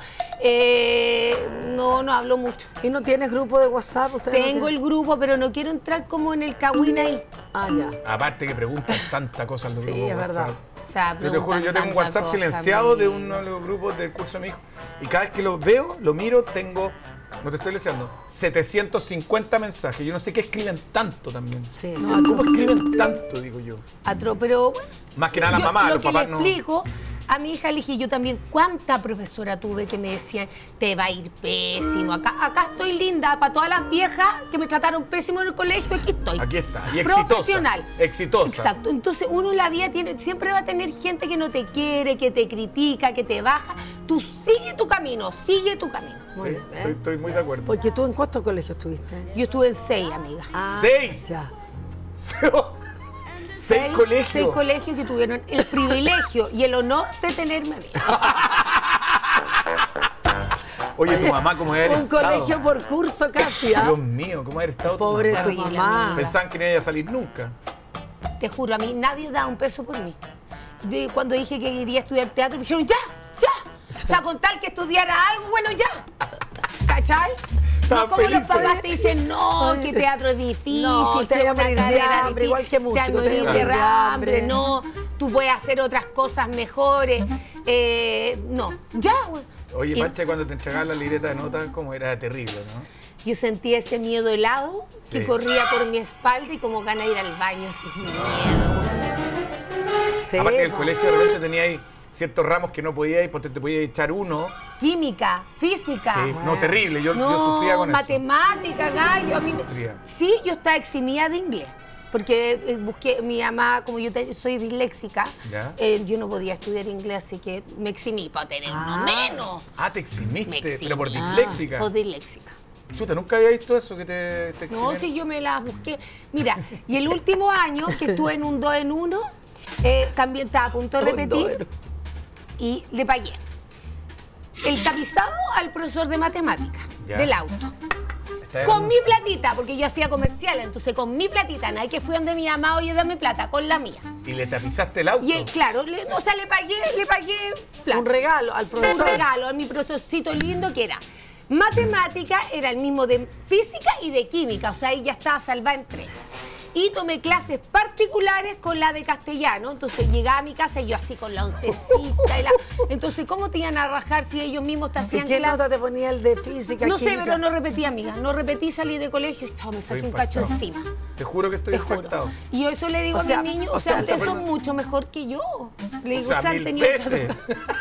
eh, no, no hablo mucho.
¿Y no tienes grupo de WhatsApp? ¿Ustedes no
Tengo
tienen?
el grupo, pero no quiero entrar como en el cagüín ahí.
Ah, ya.
Aparte que preguntan tanta cosa en los
Sí,
grupos
es
de
verdad.
WhatsApp.
O sea,
Yo te juro, yo tengo un
preguntan
WhatsApp
tanta
silenciado
cosa,
de
mi-
uno de los grupos del curso de mi hijo. Y cada vez que lo veo, lo miro, tengo, no te estoy leseando, setecientos cincuenta mensajes. Yo no sé qué escriben tanto también.
Sí,
No,
sí.
¿Cómo escriben tanto, digo yo?
Atro, pero bueno,
Más que nada las
yo
mamás,
lo
los
que
papás
le
no.
explico a mi hija, le dije yo también, ¿cuánta profesora tuve que me decían, te va a ir pésimo? Acá, acá estoy linda, para todas las viejas que me trataron pésimo en el colegio, aquí estoy.
Aquí está. Y exitosa.
Profesional.
Exitosa.
Exacto. Entonces uno en la vida tiene, siempre va a tener gente que no te quiere, que te critica, que te baja. Tú sigue tu camino, sigue tu camino.
Sí,
Muy bien, ¿eh?
estoy, estoy muy de acuerdo.
Porque tú en cuántos colegios estuviste.
Yo estuve en seis, amiga.
Ah,
¡Seis!
Ya.
Seis colegios.
Seis colegios que tuvieron el privilegio y el honor de tenerme a mí.
Oye, tu mamá, ¿cómo haber
Un
estado?
colegio por curso casi, ¿ah?
Dios mío, ¿cómo haber estado tu
Pobre
mamá?
tu
Terrible,
mamá.
amiga.
Pensaban que no iba a salir nunca.
Te juro, a mí nadie da un peso por mí. De, cuando dije que quería estudiar teatro, me dijeron, ya, ya. O sea, con tal que estudiara algo, bueno, ya. ¿Cachai?
Estaban
No como los
felices.
papás te dicen, no, que teatro es difícil,
No, te
que
vas a
una
morir de
carrera
hambre,
difícil,
igual que músico,
te vas a
te vas a
morir
morir
de
de
hambre,
hambre.
no, tú puedes hacer otras cosas mejores. Eh, no, ya, güey.
Oye,
Y
Pancha, cuando te entregaban la libreta de notas, como era terrible, ¿no?
Yo sentía ese miedo helado que
Sí.
corría por mi espalda y como ganas de ir al baño sin miedo, güey.
Sí,
Aparte que el
po.
colegio de repente tenía ahí ciertos ramos que no podías ir, porque te podías echar uno.
Química, física.
Sí, no, terrible, yo,
no,
yo sufría con eso.
matemática, gallo. A mí me-
Sufría.
Sí, yo estaba eximida de inglés. Porque eh, busqué, mi mamá, como yo te- soy disléxica,
Ya.
eh, yo no podía estudiar inglés, así que me eximí para tener
Ah.
uno menos.
Ah, te eximiste,
Me eximí.
pero por disléxica.
Por disléxica.
Chuta, nunca había visto eso que te, te
No,
eximieron.
si yo me la busqué. Mira, y el último año que estuve en un dos en uno, eh, también estaba a punto de
Un dos en
repetir y le pagué el tapizado al profesor de matemáticas
Ya.
del auto.
Está
Con mi
hermoso.
platita, porque yo hacía comerciales, entonces con mi platita, nadie que fui donde mi mamá, oye, dame plata, con la mía.
Y le tapizaste el auto.
Y él, claro, le- o sea, le pagué, le pagué plata.
Un regalo al
Un
profesor.
regalo a mi profesorcito lindo que era matemática, era el mismo de física y de química, o sea, ahí ya estaba salvada en tres. y tomé clases particulares con la de castellano. Entonces llegaba a mi casa y yo así con la oncecita. Y la... Entonces, ¿cómo te iban a rajar si ellos mismos te hacían
¿Y qué
clases?
nota te ponía el de física,
No
química?
sé, pero no repetí, amiga. No repetí, salí de colegio y chao, me saqué un cacho encima.
Te juro que estoy
Te juro.
impactado.
Y yo eso le digo
O sea,
a mis niños,
o
o sea,
sea,
ustedes
pero-
son mucho mejor que yo. Le
O
digo,
sea,
o sea, han
mil
tenido
veces.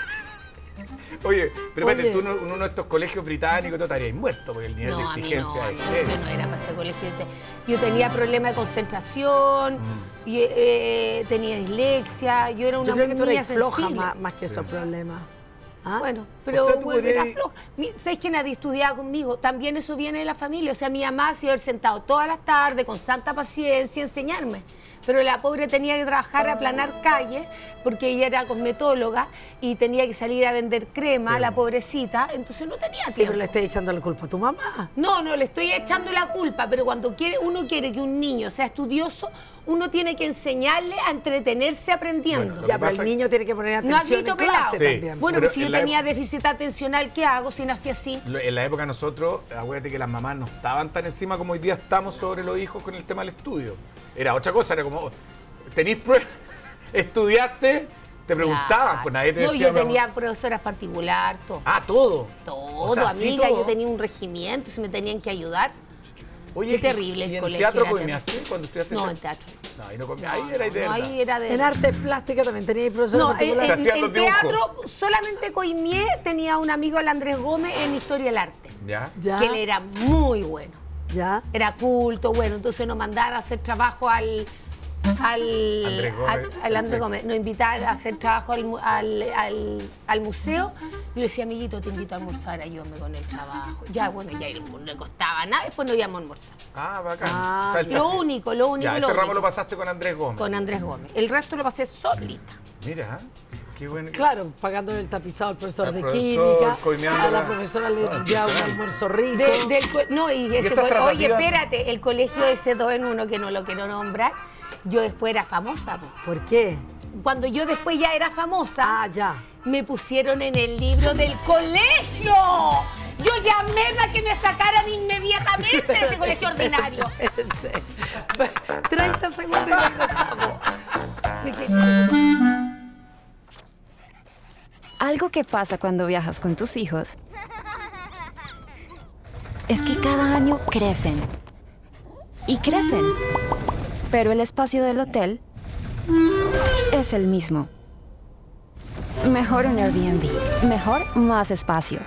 Oye, pero
Oye.
espérate, tú en uno de estos colegios británicos tú estarías muerto porque el nivel de
No, a mí
exigencia
no,
es
no,
heavy.
yo no era para ese colegio. Yo, te- yo tenía problemas de concentración,
Mm.
y, eh, tenía dislexia, yo era una
Yo creo que tú
niña
eres floja
sensible.
más, más que esos problemas. ¿Ah?
Bueno, pero
O sea, tú
bueno, era
podrías-
floja. Mi- ¿Sabes que nadie estudiaba conmigo? También eso viene de la familia. O sea, mi mamá se iba a haber sentado todas las tardes con santa paciencia a enseñarme. Pero la pobre tenía que trabajar a aplanar calles porque ella era cosmetóloga y tenía que salir a vender crema,
Sí.
la pobrecita. Entonces no tenía
Sí,
tiempo.
pero le estoy echando la culpa a tu mamá.
No, no, le estoy echando la culpa, pero cuando quiere, uno quiere que un niño sea estudioso, uno tiene que enseñarle a entretenerse aprendiendo.
Bueno, Lo
Ya,
que
pero
pasa-
el niño tiene que poner
¿No has
atención
visto
en clase
pelado?
Sí.
también.
Bueno,
Pero
pues si
en
yo
la
tenía
ep-
déficit atencional, ¿qué hago si nací así?
Lo- En la época nosotros, acuérdate que las mamás no estaban tan encima como hoy día estamos sobre los hijos con el tema del estudio. Era otra cosa, era como, ¿tenís pruebas? ¿Estudiaste? Te preguntaban,
Claro.
pues nadie te
No,
decía.
yo
"No".
tenía profesoras particular, todo.
Ah, todo.
Todo,
O sea, sí,
amiga,
todo.
yo tenía un regimiento, si me tenían que ayudar.
Oye,
Qué
¿y-
terrible el
¿y en
colegio,
teatro
era
coimeaste
terrible.
cuando estudiaste
No, en teatro.
No, ahí no comí.
No,
ahí era ahí de
no,
verdad.
ahí era de
En artes plásticas también tenía profesor
No, en,
particular.
Te
en-
hacían
en
los dibujos.
teatro solamente coimié, tenía un amigo, el Andrés Gómez, en Historia del Arte,
¿Ya?
Ya,
que él era muy bueno.
ya.
Era culto, bueno, entonces nos mandaba a hacer trabajo al al
Andrés Gómez,
al, al Andrés
perfecto.
Gómez, nos invitaba a hacer trabajo al, mu- al, al, al museo. Y le decía, amiguito, te invito a almorzar, ayúdame con el trabajo. Ya, bueno, ya no le costaba nada, después nos íbamos a almorzar.
Ah, bacán.
Ah,
O sea, el
Lo
casi-
único, lo único,
Ya, ese
lo
ramo
único.
lo pasaste con Andrés Gómez.
Con Andrés Gómez. El resto lo pasé solita.
Mira, qué bueno.
Claro, pagándole el tapizado al profesor
Al
de
profesor,
química,
coimeándola.
a la profesora le
Ah,
enviaba un
impresionante.
almuerzo rico.
De- del co- no, y ese
estas
co- oye,
tratativas?
espérate, el colegio ese dos en uno, que no lo quiero nombrar, yo después era famosa. Po.
¿Por qué?
Cuando yo después ya era famosa,
Ah, ya.
me pusieron en el libro del colegio. Yo llamé para que me sacaran inmediatamente de ese colegio ordinario.
treinta segundos y regresamos.
Me quedé-
Algo que pasa cuando viajas con tus hijos es que cada año crecen. Y crecen. Pero el espacio del hotel es el mismo. Mejor un Airbnb. Mejor más espacio.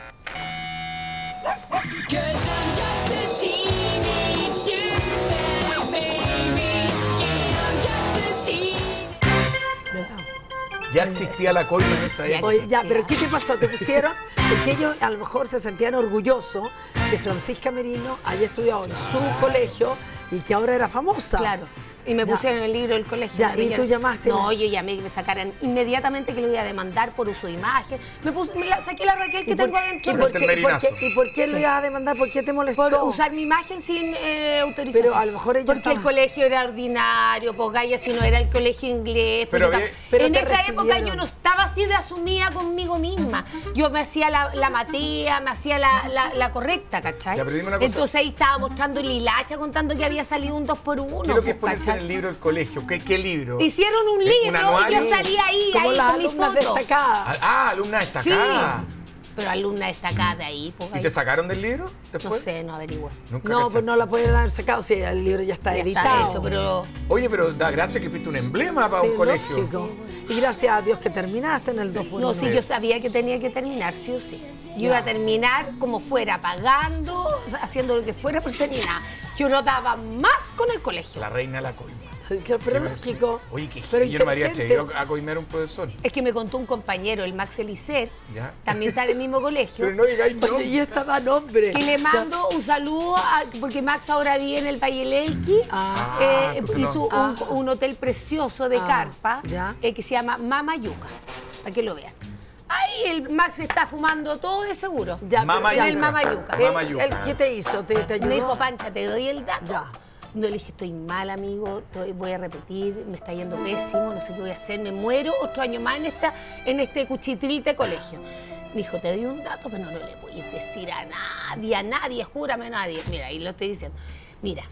Ya existía la coima en esa
Ya
época.
Oye, ya, pero ¿qué te pasó? ¿Te pusieron? Porque ellos a lo mejor se sentían orgullosos que Francisca Merino haya estudiado en su colegio y que ahora era famosa.
Claro. Y me
Ya.
pusieron en el libro del colegio.
Ya,
Me
¿y tú
dijeron-
llamaste?
No, yo llamé que me sacaran inmediatamente, que lo iba a demandar por uso de imagen. Me, puse, me la, saqué la Raquel que
¿Y por,
tengo adentro.
y por
El
qué, y por
merinazo.
qué- y por qué lo ibas a demandar? ¿Por qué te molestó?
Por usar mi imagen sin eh, autorización.
Pero a lo mejor ellos
Porque
estaban-
el colegio era ordinario, pues Gaya, si no era el colegio inglés.
Pero
pues yo
bien-
tam-
pero
en
te
esa época
recibieron.
yo no estaba así de asumida conmigo misma. Yo me hacía la, la matea, me hacía la, la- la correcta, ¿cachai?
Ya, pero dime una cosa.
Entonces ahí estaba mostrando el hilacha contando que había salido un dos por uno.
¿Qué es lo que es
pues,
ponerte en
¿cachai?
el libro del colegio? ¿Qué, qué libro?
Hicieron un
¿Un
libro,
anuario?
yo salí ahí,
Como
ahí
las
con mi
alumnas
foto.
destacadas.
Ah, alumna
Sí,
destacada.
pero alumna destacada de ahí, pues
¿Y
ahí.
te sacaron del libro
No
después?
sé, no averigüé.
Nunca
No,
cachaste.
pues no la pueden haber sacado si el libro ya está
Ya
editado.
está hecho, pero
Oye, pero da gracia que fuiste un emblema para
Sí,
un colegio.
lógico. Y gracias a Dios que terminaste en el dos por
no,
uno.
sí, yo sabía que tenía que terminar, sí o sí. Yo iba a terminar como fuera, pagando, o sea, haciendo lo que fuera, pero terminaba. Yo no daba más con el colegio.
La reina de la coima.
Que- Pero lógico.
Oye, que
pero
yo no me haría
inteligente.
chévere a coimear un profesor.
Es que me contó un compañero, el Max Elicer,
Ya.
también está en el mismo colegio,
Pero no digáis no.
Oye, y esta da nombre.
que le mando un saludo, a- porque Max ahora vive en el Valle del Elqui,
Ah,
eh,
entonces
hizo
no.
un,
Ah.
un hotel precioso de
Ah,
carpa,
ya.
eh, que se llama Mamayuca, para que lo vean. Ahí el Max está fumando todo de seguro.
Ya, pero-
Mamayuca.
En el Mamayuca.
¿Él-
Mamayuca.
él ¿Qué te hizo? ¿Te, te ayudó?
Me dijo, Pancha, te doy el dato.
Ya.
No, le dije, estoy mal, amigo, estoy- voy a repetir, me está yendo pésimo, no sé qué voy a hacer, me muero otro año más en, esta, en este cuchitril de colegio. Me dijo, te doy un dato, pero no le puedes decir a nadie, a nadie, júrame a nadie. Mira, ahí lo estoy diciendo. Mira,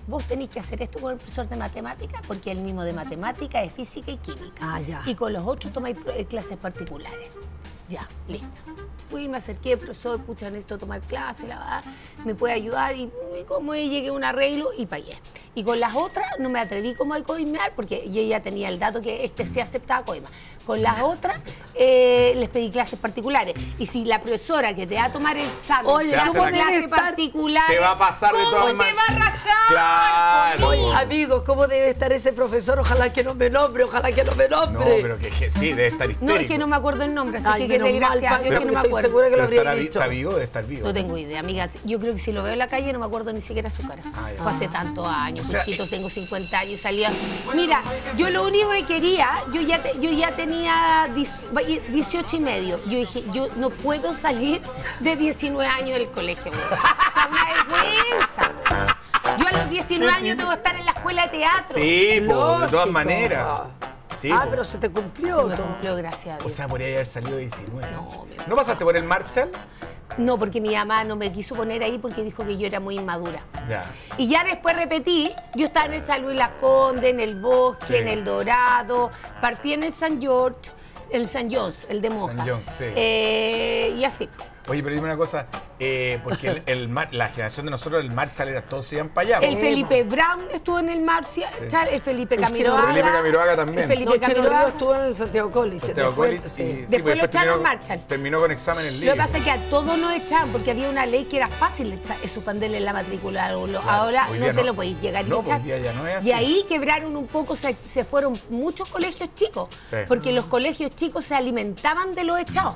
vos tenés que hacer esto con el profesor de matemáticas, porque el mismo de matemáticas es física y química.
Ah, ya.
Y con los otros tomáis eh, clases particulares. Ya, listo. Fui, me acerqué, profesor, pucha, necesito tomar clase, la verdad, me puede ayudar, y, y como llegué a un arreglo y pagué. Y con las otras no me atreví como a coimear, porque yo ya tenía el dato que este se aceptaba coima. Con las otras eh, les pedí clases particulares. Y si la profesora que te va a tomar el examen
Oye,
te hace
¿cómo
clase
debe estar?
particular,
Te va a pasar de todas
¿cómo te
maneras.
va a rajar?
Claro.
Oye, amigos, ¿cómo debe estar ese profesor? Ojalá que no me nombre, ojalá que no me
No,
nombre.
pero que, que sí, debe estar histérico.
No, es que no me acuerdo el nombre, así
Ay,
que qué
menos mal,
desgracia,
Pancho,
es que no me
estoy
acuerdo.
segura que lo
Pero
habría
estará vi-
dicho.
está vivo, debe estar vivo.
No tengo idea, amigas. Yo creo que si lo veo en la calle no me acuerdo ni siquiera su cara.
Ah, ya.
Fue hace tantos años,
O sea,
hijitos, tengo cincuenta años, salía... Mira, yo lo único que quería, yo ya, te- yo ya tenía dieciocho y medio. Yo dije, yo no puedo salir de diecinueve años del colegio. güey. O sea, una vergüenza. güey. Yo a los diecinueve años tengo que estar en la escuela de teatro.
Sí, po, de todas
Lógico.
maneras. Sí,
ah,
po.
pero se te cumplió.
Se me
todo.
cumplió, gracias a
O
Dios.
sea, podría haber salido diecinueve.
No, mi
¿No pasaste por el Marshall?
No, porque mi mamá no me quiso poner ahí porque dijo que yo era muy inmadura.
Ya.
Y ya después repetí, yo estaba en el San Luis Las Condes, en el Bosque,
Sí.
en el Dorado, partí en el San George, el San John's, el de Moja.
San John's, sí.
Eh, y así.
Oye, pero dime una cosa, eh, porque el, el Mar- la generación de nosotros, el Marshall, era todos se iban para allá.
El
po.
Felipe Brown estuvo en el Marcia, el Felipe
El Chino
Camiroaga.
Felipe Camiroaga también.
El Felipe
No, Chino
Camiroaga.
Río estuvo en el Santiago College.
Santiago
después,
College,
sí.
y, sí,
Después
pues
lo echaron
terminó,
al Marshall.
terminó con exámenes
Lo
libres.
que pasa es que a todos nos echaban porque había una ley que era fácil echa- suspenderle la matrícula. Lo-
Claro,
Ahora
hoy
no
día
te
no.
lo podéis llegar y
No, pues
echar.
hoy día ya no es así.
Y ahí quebraron un poco, se, se fueron muchos colegios chicos.
Sí.
Porque los colegios chicos se alimentaban de los echados.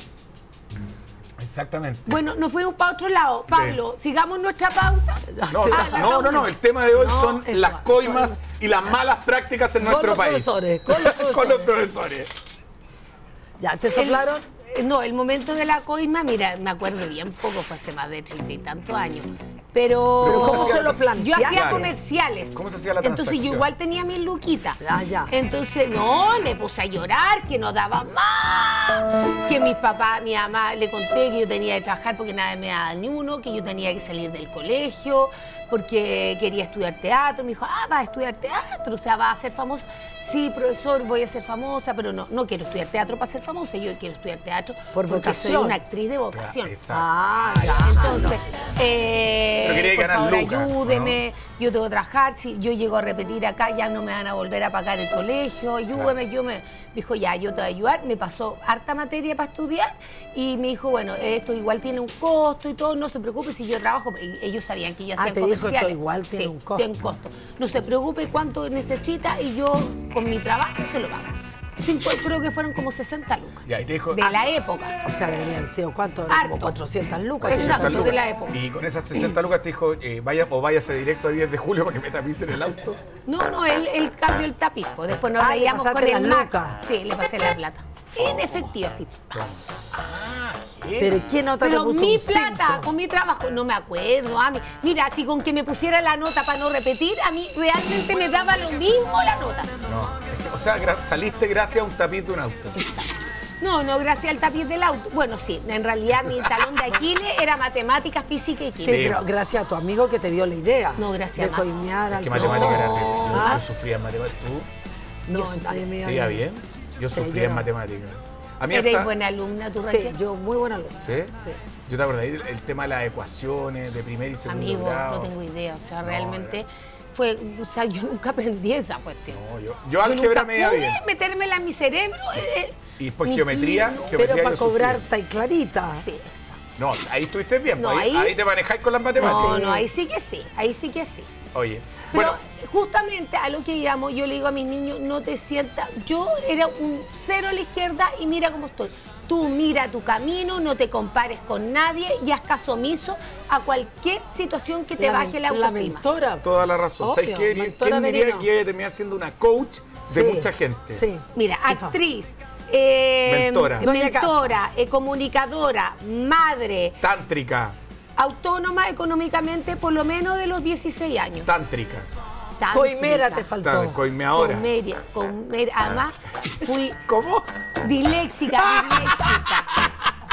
Exactamente.
Bueno, nos fuimos para otro lado. Pablo, sigamos nuestra pauta.
No,
Ah, la
no, no,
pauta.
no, el tema de hoy
No,
son
eso,
las coimas
coimas.
y las malas prácticas en
Con
nuestro
los
país.
profesores, con los
Con los
profesores.
profesores.
Ya, ¿te soplaron?
El- no, el momento de la coima, mira, me acuerdo bien poco, fue hace más de treinta y tantos años. Pero,
Pero
¿cómo
hacía-
se lo
yo
plantearon?
hacía
Claro.
comerciales.
¿Cómo se hacía la
Entonces yo
transacción?
igual tenía mis luquitas.
Ah, ya.
Entonces, no, me puse a llorar, que no daba más. Que mis papás, mi mamá, le conté que yo tenía que trabajar porque nadie me daba ni uno, que yo tenía que salir del colegio porque quería estudiar teatro. Me dijo, ah, vas a estudiar teatro, o sea, vas a ser famosa. Sí, profesor, voy a ser famosa, pero no, no quiero estudiar teatro para ser famosa, yo quiero estudiar teatro
Por
porque
vocación.
soy una actriz de vocación.
Exacto.
Ah, ya.
Entonces, eh,
Pero quería
por
ganar
favor,
lucas,
ayúdeme, yo tengo que trabajar, si yo llego a repetir acá, ya no me van a volver a pagar el colegio, ayúdeme, yo me... Me dijo, ya, yo te voy a ayudar, me pasó harta materia para estudiar y me dijo, bueno, esto igual tiene un costo y todo, no se preocupe si yo trabajo, y ellos sabían que yo
Ah,
hacía
te dijo, esto
comerciales.
igual tiene
Sí,
un costo.
tiene un costo. No se preocupe cuánto necesita y yo con mi trabajo se lo pago. Cinco, creo que fueron como sesenta lucas.
Ya, y te dijo,
De la época.
O sea, deberían ser, ¿cuánto? Era? Como
Harto.
cuatrocientas lucas.
Exacto.
sesenta lucas.
de la época.
Y con esas sesenta lucas te dijo, eh, vaya o váyase directo a diez de julio para que me tapicen el auto.
No, no, él, él cambió el tapiz, pues después nos
Ah, le
reíamos con
pasaste
el
las
Max.
lucas.
Sí, le pasé la plata. En efectivo, así.
Pero ¿qué nota
Pero
te puso?
mi
Un
plata,
cinco.
con mi trabajo, no me acuerdo. A mí, mira, si con que me pusiera la nota para no repetir, a mí realmente me daba lo mismo la nota.
No, o sea, gra- saliste gracias a un tapiz de un auto.
No, no, gracias al tapiz del auto. Bueno, sí, en realidad mi talón de Aquiles era matemática, física y
Sí,
química.
pero gracias a tu amigo que te dio la idea.
No, gracias
De
a Max.
coimear al
¿Qué matemática era?
profesor.
Yo,
Ah,
yo sufría en matemáticas. ¿Tú?
no,
Yo sufrí.
nadie me iba
¿Te iba
a-
bien? Yo
Sí,
sufría
yo
en
no.
matemáticas. A mí
¿Eres
hasta-
buena alumna, tú,
Sí,
Raquel?
yo muy buena alumna.
¿Sí? ¿Yo te acordás del el tema de las ecuaciones de primer y segundo
Amigo,
grado?
no tengo idea. O sea,
No,
realmente fue... O sea, yo nunca aprendí esa cuestión.
No, yo, yo
Yo
álgebra
nunca
me iba
pude
bien.
metérmela en mi cerebro. eh,
Y después
ni
geometría,
química.
geometría
Pero para
yo sufría.
cobrar está ahí clarita.
Sí, exacto.
No, ahí estuviste bien,
No,
pues, ahí,
ahí-
ahí te manejáis con las matemáticas.
No, no, ahí sí que sí. Ahí sí que sí.
Oye,
Pero
bueno,
justamente a lo que llamo, yo le digo a mis niños, no te sientas, yo era un cero a la izquierda y mira cómo estoy. Tú mira tu camino, no te compares con nadie y haz caso omiso a cualquier situación que te
La
baje la
men- La
autoestima.
mentora.
toda la razón.
Obvio,
¿Sabes qué?
mentora
¿Quién diría
Merino.
que iba a terminar siendo una coach de
Sí,
mucha gente?
Sí.
Mira,
Fifa.
actriz, eh,
Mentora.
Doña
mentora, eh, comunicadora, madre,
Tántrica,
autónoma económicamente por lo menos de los dieciséis años.
tántrica.
Tántrica,
Coimera te faltó.
Tan- Coimeadora.
Comedia, comer, además fui
¿Cómo?
disléxica, disléxica.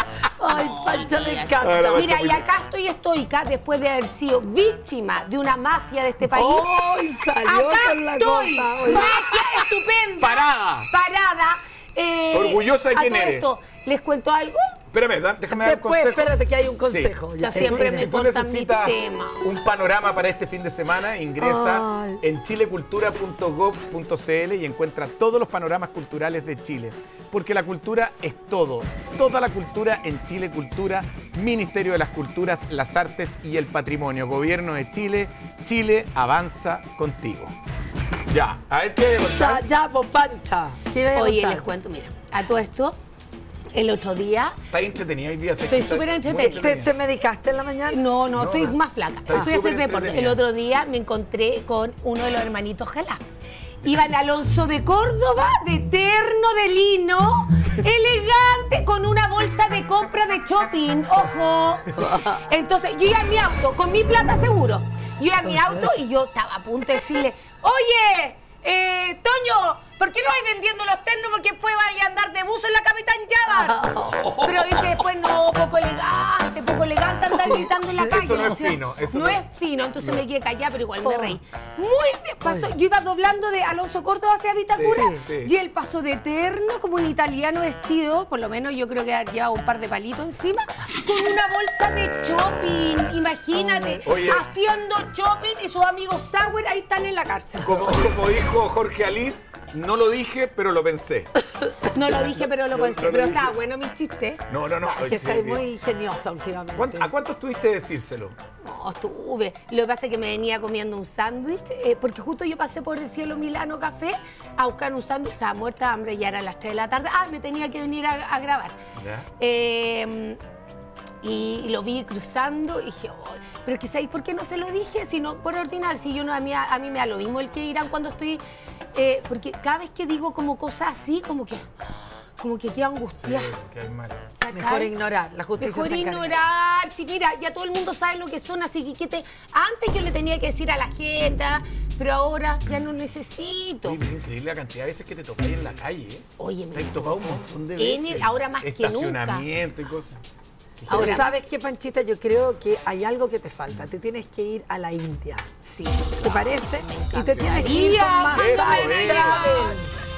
Ay, Pancha, me encanta.
Ah, la
Mira,
Pancha
y acá estoy estoica después de haber sido víctima de una mafia de este país.
¡Ay, salió
Acá
con la
estoy,
cosa! Oye.
magia estupenda.
Parada.
Parada. Eh,
Orgullosa de
a
quién
todo
eres.
esto, ¿les cuento algo?
Espérame, da- déjame dar un
Después,
consejo.
espérate que hay un consejo.
Sí.
Ya
Sí, siempre
sé.
me
Si tú
cortan mi
necesitas
tema.
un panorama para este fin de semana, ingresa
Ay.
en chilecultura punto gov punto cl y encuentra todos los panoramas culturales de Chile. Porque la cultura es todo. Toda la cultura en Chile Cultura, Ministerio de las Culturas, las Artes y el Patrimonio. Gobierno de Chile. Chile avanza contigo. Ya, a ver qué hay que
Ya,
contar.
ya, pues, Pancha. ¿Qué iba a
Oye,
contar?
les cuento, mira, a todo esto, el otro día,
Está entretenido hoy día. ¿sí?
Estoy
Está
súper
muy
entretenida.
¿Te, te medicaste en la mañana?
no, no,
No,
estoy
no.
más flaca.
Estáis
Fui a hacer
súper
deporte. El
entretenida.
otro día me encontré con uno de los hermanitos Jalaf. Iban Alonso de Córdoba, de terno de lino, elegante, con una bolsa de compra de shopping. ¡Ojo! Entonces, yo iba en mi auto, con mi plata seguro. Yo iba en mi auto y yo estaba a punto de decirle, oye, eh, Toño, ¿por qué no vais vendiendo los ternos? Porque después vais a andar de buzo en la Capitán Yabar. Pero dije después, no, poco elegante, poco elegante andar gritando en la
Sí,
calle.
eso no es
O sea,
fino, eso
no,
no-
es fino, entonces me quedé callada, pero igual me
Oh.
reí. Muy despacio, yo iba doblando de Alonso Córdoba hacia Vitacura
Sí, sí.
y él pasó de terno como un italiano vestido, por lo menos yo creo que había llevado un par de palitos encima, con una bolsa de shopping, imagínate,
Oye.
haciendo shopping y sus amigos Sauer ahí están en la cárcel.
Como, como dijo Jorge Alice, no lo dije, pero lo pensé.
No lo dije, pero lo
No,
pensé,
no lo
pero
dije.
estaba bueno mi chiste.
No, no, no.
Que
sí,
está
sí.
muy ingeniosa últimamente.
¿Cuán- ¿A cuánto estuviste de decírselo?
No, estuve. Lo que pasa es que me venía comiendo un sándwich, eh, porque justo yo pasé por el Cielo Milano Café a buscar un sándwich. Estaba muerta de hambre, ya eran las tres de la tarde. Ah, me tenía que venir a, a grabar.
Ya.
Eh, y, y lo vi cruzando y dije, "Oh", pero es que ¿sabéis por qué no se lo dije? Sino por ordinar. Si yo no, a mí, a mí me da lo mismo el que irán cuando estoy... eh, porque cada vez que digo como cosas así, como que... Como que quedo angustiada.
que hay mal.
¿cachai?
Mejor ignorar, la justicia
Mejor
se encarga.
ignorar. Sí, mira, ya todo el mundo sabe lo que son, así que ¿qué te... Antes yo le tenía que decir a la gente, ah, pero ahora ya no necesito.
Oye, es increíble la cantidad de veces que te tocáis en la calle. ¿eh?
Oye, me
Te has
tocó.
tocado un montón de
En
veces.
el- ahora más que nunca.
Estacionamiento y cosas.
Pero
Ahora-
¿sabes qué, Panchita? Yo creo que hay algo que te falta. Te tienes que ir a la India.
Sí.
¿Te parece?
me
Y te tienes que ir
encantaría.
con más
Eso
Travel.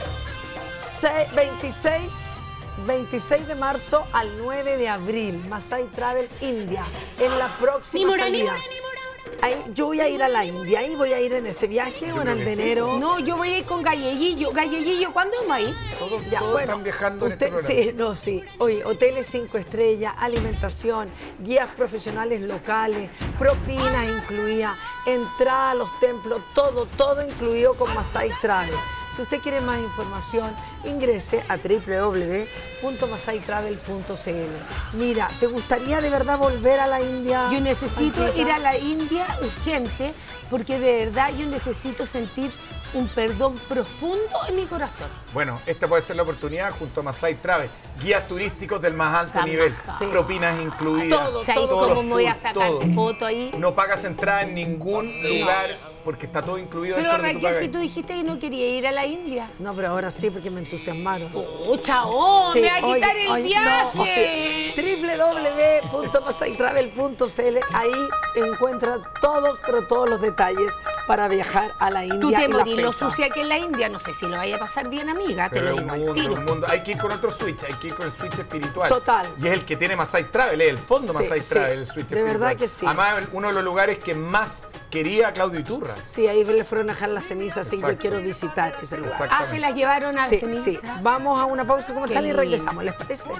es.
Se- veintiséis, veintiséis de marzo al nueve de abril. Masai Travel India. En la próxima salida. Ahí, yo voy a ir a la India. Ahí voy a ir en ese viaje o en
creo
el
que sí.
enero.
No, yo voy a ir con Gallelillo. Gallelillo, ¿cuándo vamos a ir?
Todos,
Ya,
todos
bueno,
están viajando en
usted,
este programa.
sí, no, sí. Oye, hoteles cinco estrellas, alimentación, guías profesionales locales, propinas incluidas, entrada a los templos, todo, todo incluido con Masai Travel. Si usted quiere más información, ingrese a w w w punto masai travel punto c l. Mira, ¿te gustaría de verdad volver a la India?
Yo necesito
Panchita?
ir a la India urgente porque de verdad yo necesito sentir un perdón profundo en mi corazón.
Bueno, esta puede ser la oportunidad junto a Masai Travel. Guías turísticos del más alto
Tan
nivel.
baja.
Sí.
Propinas incluidas.
Todo,
¿Sabéis
todos
cómo
los
me voy a
tours,
sacar
todo.
foto ahí?
No pagas entrada en ningún lugar porque está todo incluido
Pero
dentro de lo que tú
Raquel,
pagas.
si tú dijiste que no quería ir a la India.
No, pero ahora sí, porque me entusiasmaron.
¡Pucha, oh!
Sí,
¡Me va a quitar
oye,
el
oye,
viaje!
no, oye, w w w punto masai travel punto c l. Ahí encuentra todos, pero todos los detalles para viajar a la India.
Tú te
y la
morís lo
fecha.
sucia que en la India. No sé si lo vaya a pasar bien, amiga.
Pero
te lo
es
digo
un
al
mundo,
tiro.
un mundo. Hay que ir con otro switch, hay que ir con el switch espiritual.
Total.
Y es el que tiene Masai Travel, es el fondo
Sí,
Masai
sí.
Travel, el switch
De
espiritual.
verdad que sí.
Además, uno de los lugares que más quería a Claudio Iturra.
Sí, ahí le fueron a dejar las cenizas, así que yo
Exacto.
quiero visitar ese lugar.
Exacto.
Ah, se las llevaron a
Sí,
ceniza.
sí. Vamos a una pausa comercial
Qué
y
lindo.
regresamos, ¿les parece?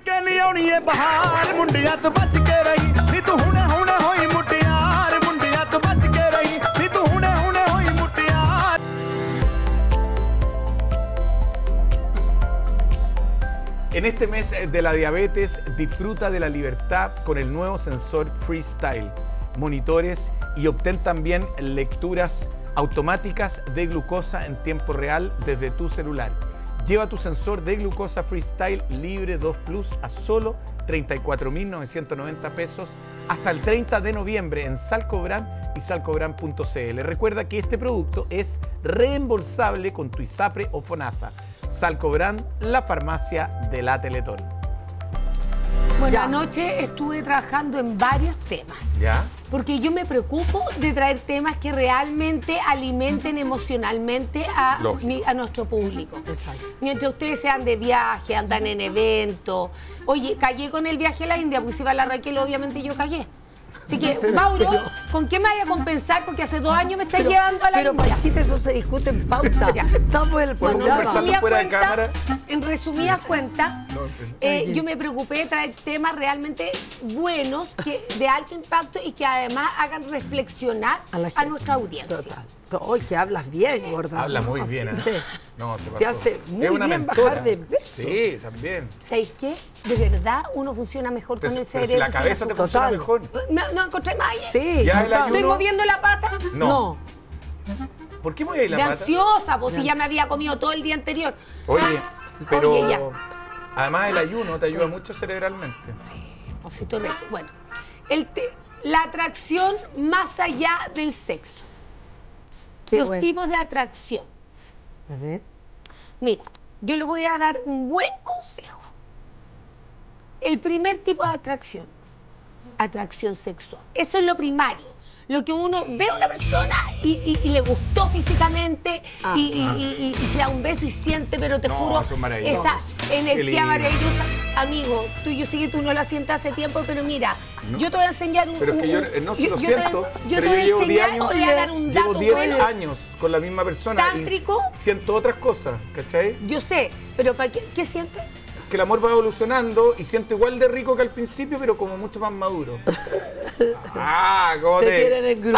En este mes de la diabetes, disfruta de la libertad con el nuevo sensor Freestyle, monitores y obtén también lecturas automáticas de glucosa en tiempo real desde tu celular. Lleva tu sensor de glucosa Freestyle Libre dos Plus a solo treinta y cuatro mil novecientos noventa pesos hasta el treinta de noviembre en Salcobran y salcobran punto c l. Recuerda que este producto es reembolsable con tu ISAPRE o FONASA. Salcobran, la farmacia de la Teletón.
Bueno,
Ya.
anoche estuve trabajando en varios temas.
¿Ya?
Porque yo me preocupo de traer temas que realmente alimenten emocionalmente a,
Lógico.
mi- a nuestro público.
Exacto.
Mientras ustedes sean de viaje, andan en eventos. Oye, callé con el viaje a la India, porque si va la Raquel, obviamente yo callé. Así que,
Pero-
Mauro,
pero-
¿con qué me vaya a compensar? Porque hace dos años me estás
Pero,
llevando a la
pero
India.
Panchita, eso se discute en pauta.
Ya.
Estamos en el
Bueno,
En
programa.
conversando
resumidas
fuera de
cuentas,
cámara.
en resumidas cuentas,
No,
eh, yo me preocupé de traer temas realmente buenos, que, de alto impacto y que además hagan reflexionar
A la
a,
gente.
nuestra audiencia.
Total. Hoy que hablas bien, gorda.
Habla muy bien, ¿eh?
Sí.
No, se pasó.
Te hace muy
es una
bien
mentora.
bajar de peso.
Sí, también.
¿Sabéis qué? De verdad, uno funciona mejor
Pero,
con el
pero
cerebro.
si la
sin
cabeza te
azúcar.
funciona
Total.
mejor.
¿No, no encontré más ahí?
Sí,
Ya el
total.
ayuno-
¿Estoy moviendo la pata?
No.
No.
¿Por qué me voy a ir la
De
pata?
ansiosa, pues si
De
ya
ansi-
me había comido todo el día anterior.
Oye,
Ah,
pero
Oye, ya.
además el ayuno te ayuda mucho cerebralmente.
No, si estoy re- Bueno, el te- la atracción más allá del sexo.
Qué
Los
bueno.
tipos de atracción.
A ver.
Mira, yo le voy a dar un buen consejo. El primer tipo de atracción, atracción sexual. Eso es lo primario. Lo que uno ve a una persona y, y- y le gustó físicamente
Ah.
y, y- y- y se da un beso y siente, pero te
No,
juro,
eso es maravilloso.
esa
Qué lindo.
energía maravillosa. Amigo, tú yo sé que tú no la sientes hace tiempo, pero mira, yo te voy a enseñar un...
Pero es que yo
un-
eh, no
yo-
se lo
yo te voy a-
siento,
yo
pero
te
yo
voy a
llevo diez
enseñar,
años,
te voy a dar un
llevo
dato
diez
bueno.
años con la misma persona
¿Tántrico?
y siento otras cosas, ¿cachai?
Yo sé, pero ¿para qué, qué sientes?
Que el amor va evolucionando y siento igual de rico que al principio, pero como mucho más maduro. Ah, ¿cómo
Te
te...?
quieren engrupido.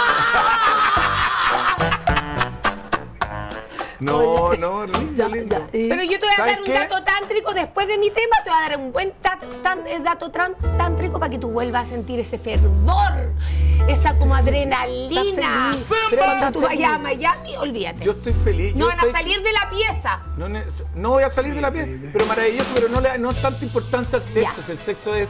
No, no, lindo,
Ya,
lindo.
ya. Y-
Pero yo te voy a
¿Sabes
dar un
qué?
dato tántrico después de mi tema, te voy a dar un buen tat- tan- eh, dato tran- tántrico para que tú vuelvas a sentir ese fervor, esa como adrenalina.
Estás feliz, pero
Cuando
estás
tú vayas a
feliz.
Miami, olvídate.
Yo estoy feliz.
no
yo
van a
sé
salir de la pieza.
que- No, ne- no voy a salir de la piel, pero maravilloso, pero no le no es tanta importancia al sexo.
Ya.
Si el sexo es...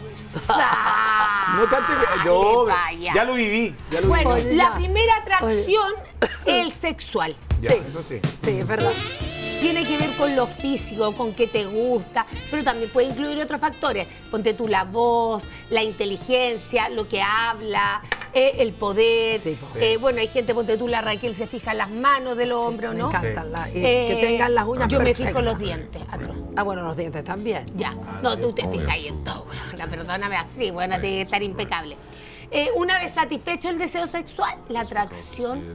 Sa-
No tanto...
Dale,
Yo,
vaya.
ya lo viví, ya lo
Bueno,
viví.
Oye,
la
ya.
primera atracción es el sexual.
Ya,
sí.
eso sí.
Sí, es verdad.
Tiene que ver con lo físico, con qué te gusta, pero también puede incluir otros factores. Ponte tú la voz, la inteligencia, lo que habla, eh, el poder.
Sí, po.
Eh, bueno, hay gente, ponte tú, la Raquel se fija en las manos del hombre, ¿o
Me
no?
encantan las- y
Eh,
que tengan las uñas
Yo me
perfectas.
fijo en los dientes, atroz.
Ah, bueno, los dientes también.
Ya. No, tú te fijas ahí en todo. Bueno, perdóname así, bueno, tiene que estar impecable. Eh, una vez satisfecho el deseo sexual, la atracción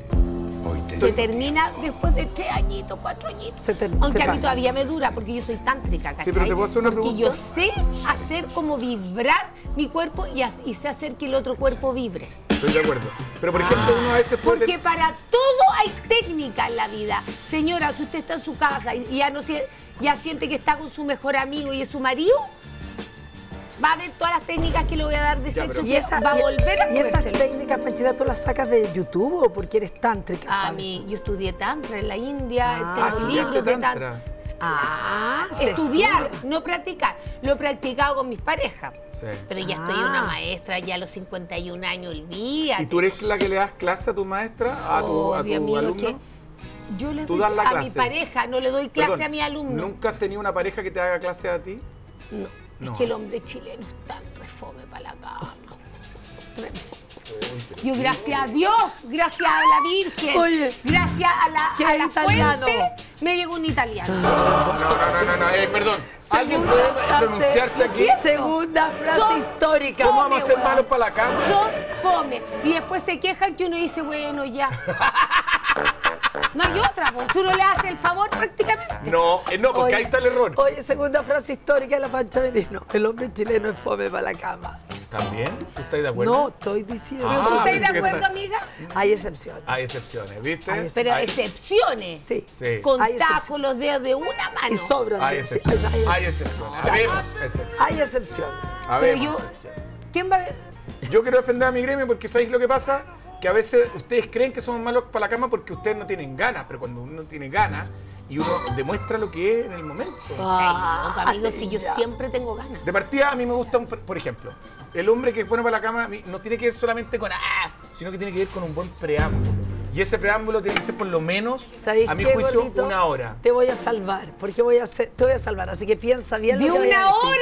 se termina después de tres añitos, cuatro añitos.
Se te-
Aunque
se
a mí
pasa.
todavía me dura porque yo soy tántrica, ¿cachai?
Sí, pero te puedo hacer una
porque
pregunta.
yo sé hacer como vibrar mi cuerpo y, as- y sé hacer que el otro cuerpo vibre.
Estoy de acuerdo. Pero por ejemplo, uno a veces puede...
Porque para todo hay técnica en la vida. Señora, si usted está en su casa y y ya no sie- ya siente que está con su mejor amigo y es su marido, va a ver todas las técnicas que le voy a dar de
Ya,
sexo
pero-
que va a
y-
volver a
¿Y esas
comérselo.
técnicas, Panchita, tú las sacas de YouTube o porque eres tántrica?
A
sabes
mí,
tú?
yo estudié tantra en la India,
Ah,
tengo
estudiaste
libros de
tantra.
tantra.
Ah, se
Estudiar,
estudia.
no practicar. Lo he practicado con mis parejas.
Sí.
Pero ya estoy
Ah.
una maestra, ya a los cincuenta y un años, olvídate.
¿Y tú eres la que le das clase a tu maestra, a tu, a tu
Obvio, amigo,
alumno?
que yo le
Tú
doy
das la
a
clase.
mi pareja, no le doy clase
Perdón,
a mi alumno.
¿Nunca has tenido una pareja que te haga clase a ti?
No,
No.
es que el hombre chileno es tan refome para la cama. Tremendo. Yo, gracias a Dios, gracias a la Virgen,
Oye,
gracias a la,
¿qué
a
es
la
italiano?
fuente, me llegó un italiano.
No, no, no, no, no, eh, perdón. ¿Alguien
Segunda
puede
frase-
pronunciarse aquí?
Segunda frase
Son
histórica.
¿Cómo vamos a ser
weón.
malos para la cama?
Son fome. Y después se quejan que uno dice, bueno, ya. No hay otra, pues. Uno le hace el favor prácticamente.
No, eh, no, porque
Oye,
ahí está el error.
Oye, segunda frase histórica de la Pancha Medina. El hombre chileno es fome para la cama.
¿También? ¿Tú estás de acuerdo?
No, estoy diciendo.
Ah,
¿Tú estás de
pensé que
acuerdo,
está-
amiga?
Hay excepciones.
Hay excepciones, ¿viste?
Hay
Pero
hay,
excepciones.
Sí.
Sí.
Hay
Contás
excepciones.
con los dedos de una mano.
Y sobran.
hay
Sí,
excepciones.
hay,
Hay excepciones. Habemos excepciones.
hay excepciones.
Pero
Habemos
yo,
excepciones.
¿quién va a...?
Yo quiero defender a mi gremio porque ¿sabéis lo que pasa? Que a veces ustedes creen que somos malos para la cama porque ustedes no tienen ganas, pero cuando uno tiene ganas y uno demuestra lo que es en el momento.
Ay, loco, amigo, si yo
ya.
siempre tengo ganas.
De partida a mí me gusta, un, por ejemplo, el hombre que es bueno para la cama a mí no tiene que ver solamente con ah, sino que tiene que ver con un buen preámbulo. Y ese preámbulo tiene que ser por lo menos,
¿Sabéis
a mi
qué,
juicio,
gordito?
una hora.
Te voy a salvar, porque voy a hacer, te voy a salvar, así que piensa bien
De
lo que voy a
una
decir.
hora.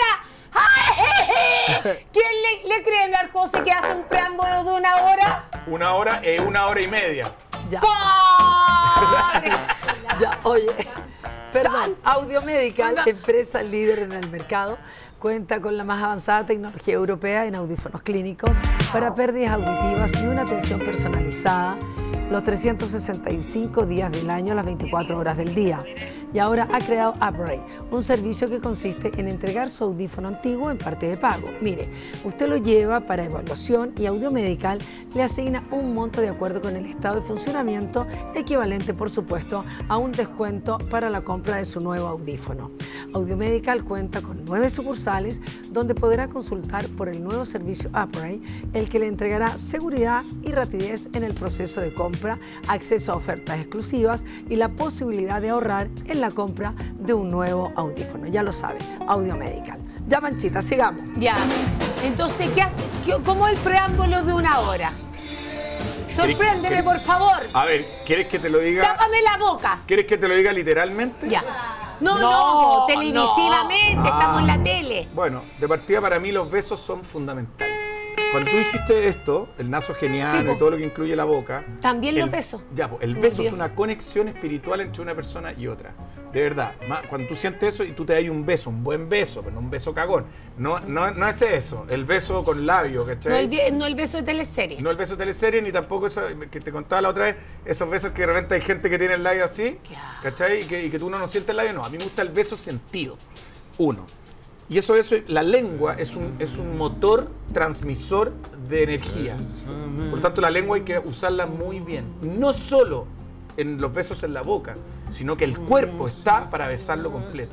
¿Quién le, le cree al José que hace un preámbulo de una hora?
Una hora es una hora y media.
Ya.
¡Pobre!
Ya, oye, perdón, Audiomedical, empresa líder en el mercado, cuenta con la más avanzada tecnología europea en audífonos clínicos para pérdidas auditivas y una atención personalizada los trescientos sesenta y cinco días del año, las veinticuatro horas del día. Y ahora ha creado Upgrade, un servicio que consiste en entregar su audífono antiguo en parte de pago. Mire, usted lo lleva para evaluación y Audiomedical le asigna un monto de acuerdo con el estado de funcionamiento, equivalente, por supuesto, a un descuento para la compra de su nuevo audífono. Audiomedical cuenta con nueve sucursales donde podrá consultar por el nuevo servicio Upgrade, el que le entregará seguridad y rapidez en el proceso de compra, acceso a ofertas exclusivas y la posibilidad de ahorrar en la compra de un nuevo audífono. Ya lo sabe, Audiomedical. Ya, Manchita, sigamos.
Ya. Entonces, ¿qué hace? ¿Qué- ¿Cómo el preámbulo de una hora? Sorpréndeme,
¿Quieres-
por favor.
A ver, ¿quieres que te lo diga?
Tápame la boca.
¿Quieres que te lo diga literalmente?
Ya. No, no,
No,
po, televisivamente,
no.
estamos en la
Ah.
tele.
Bueno, de partida para mí los besos son fundamentales. Cuando tú dijiste esto, el naso geniano
Sí, po.
y todo lo que incluye la boca.
También
el-
los besos.
Ya, po, el
Me
beso es
olvidé.
una conexión espiritual entre una persona y otra. De verdad. Ma- Cuando tú sientes eso y tú te das un beso, un buen beso, pero no un beso cagón. No, no, no es eso, el beso con labio, ¿cachai?
No el, vi- no el beso de teleserie.
No el beso de teleserie, ni tampoco eso que te contaba la otra vez, esos besos que de repente hay gente que tiene el labio así,
Qué asco.
¿cachai? Y que, y que tú no, no sientes el labio, no. A mí me gusta el beso sentido. Uno. Y eso, eso, la lengua es un, es un motor transmisor de energía. Por lo tanto, la lengua hay que usarla muy bien. No solo en los besos en la boca, sino que el cuerpo está para besarlo completo.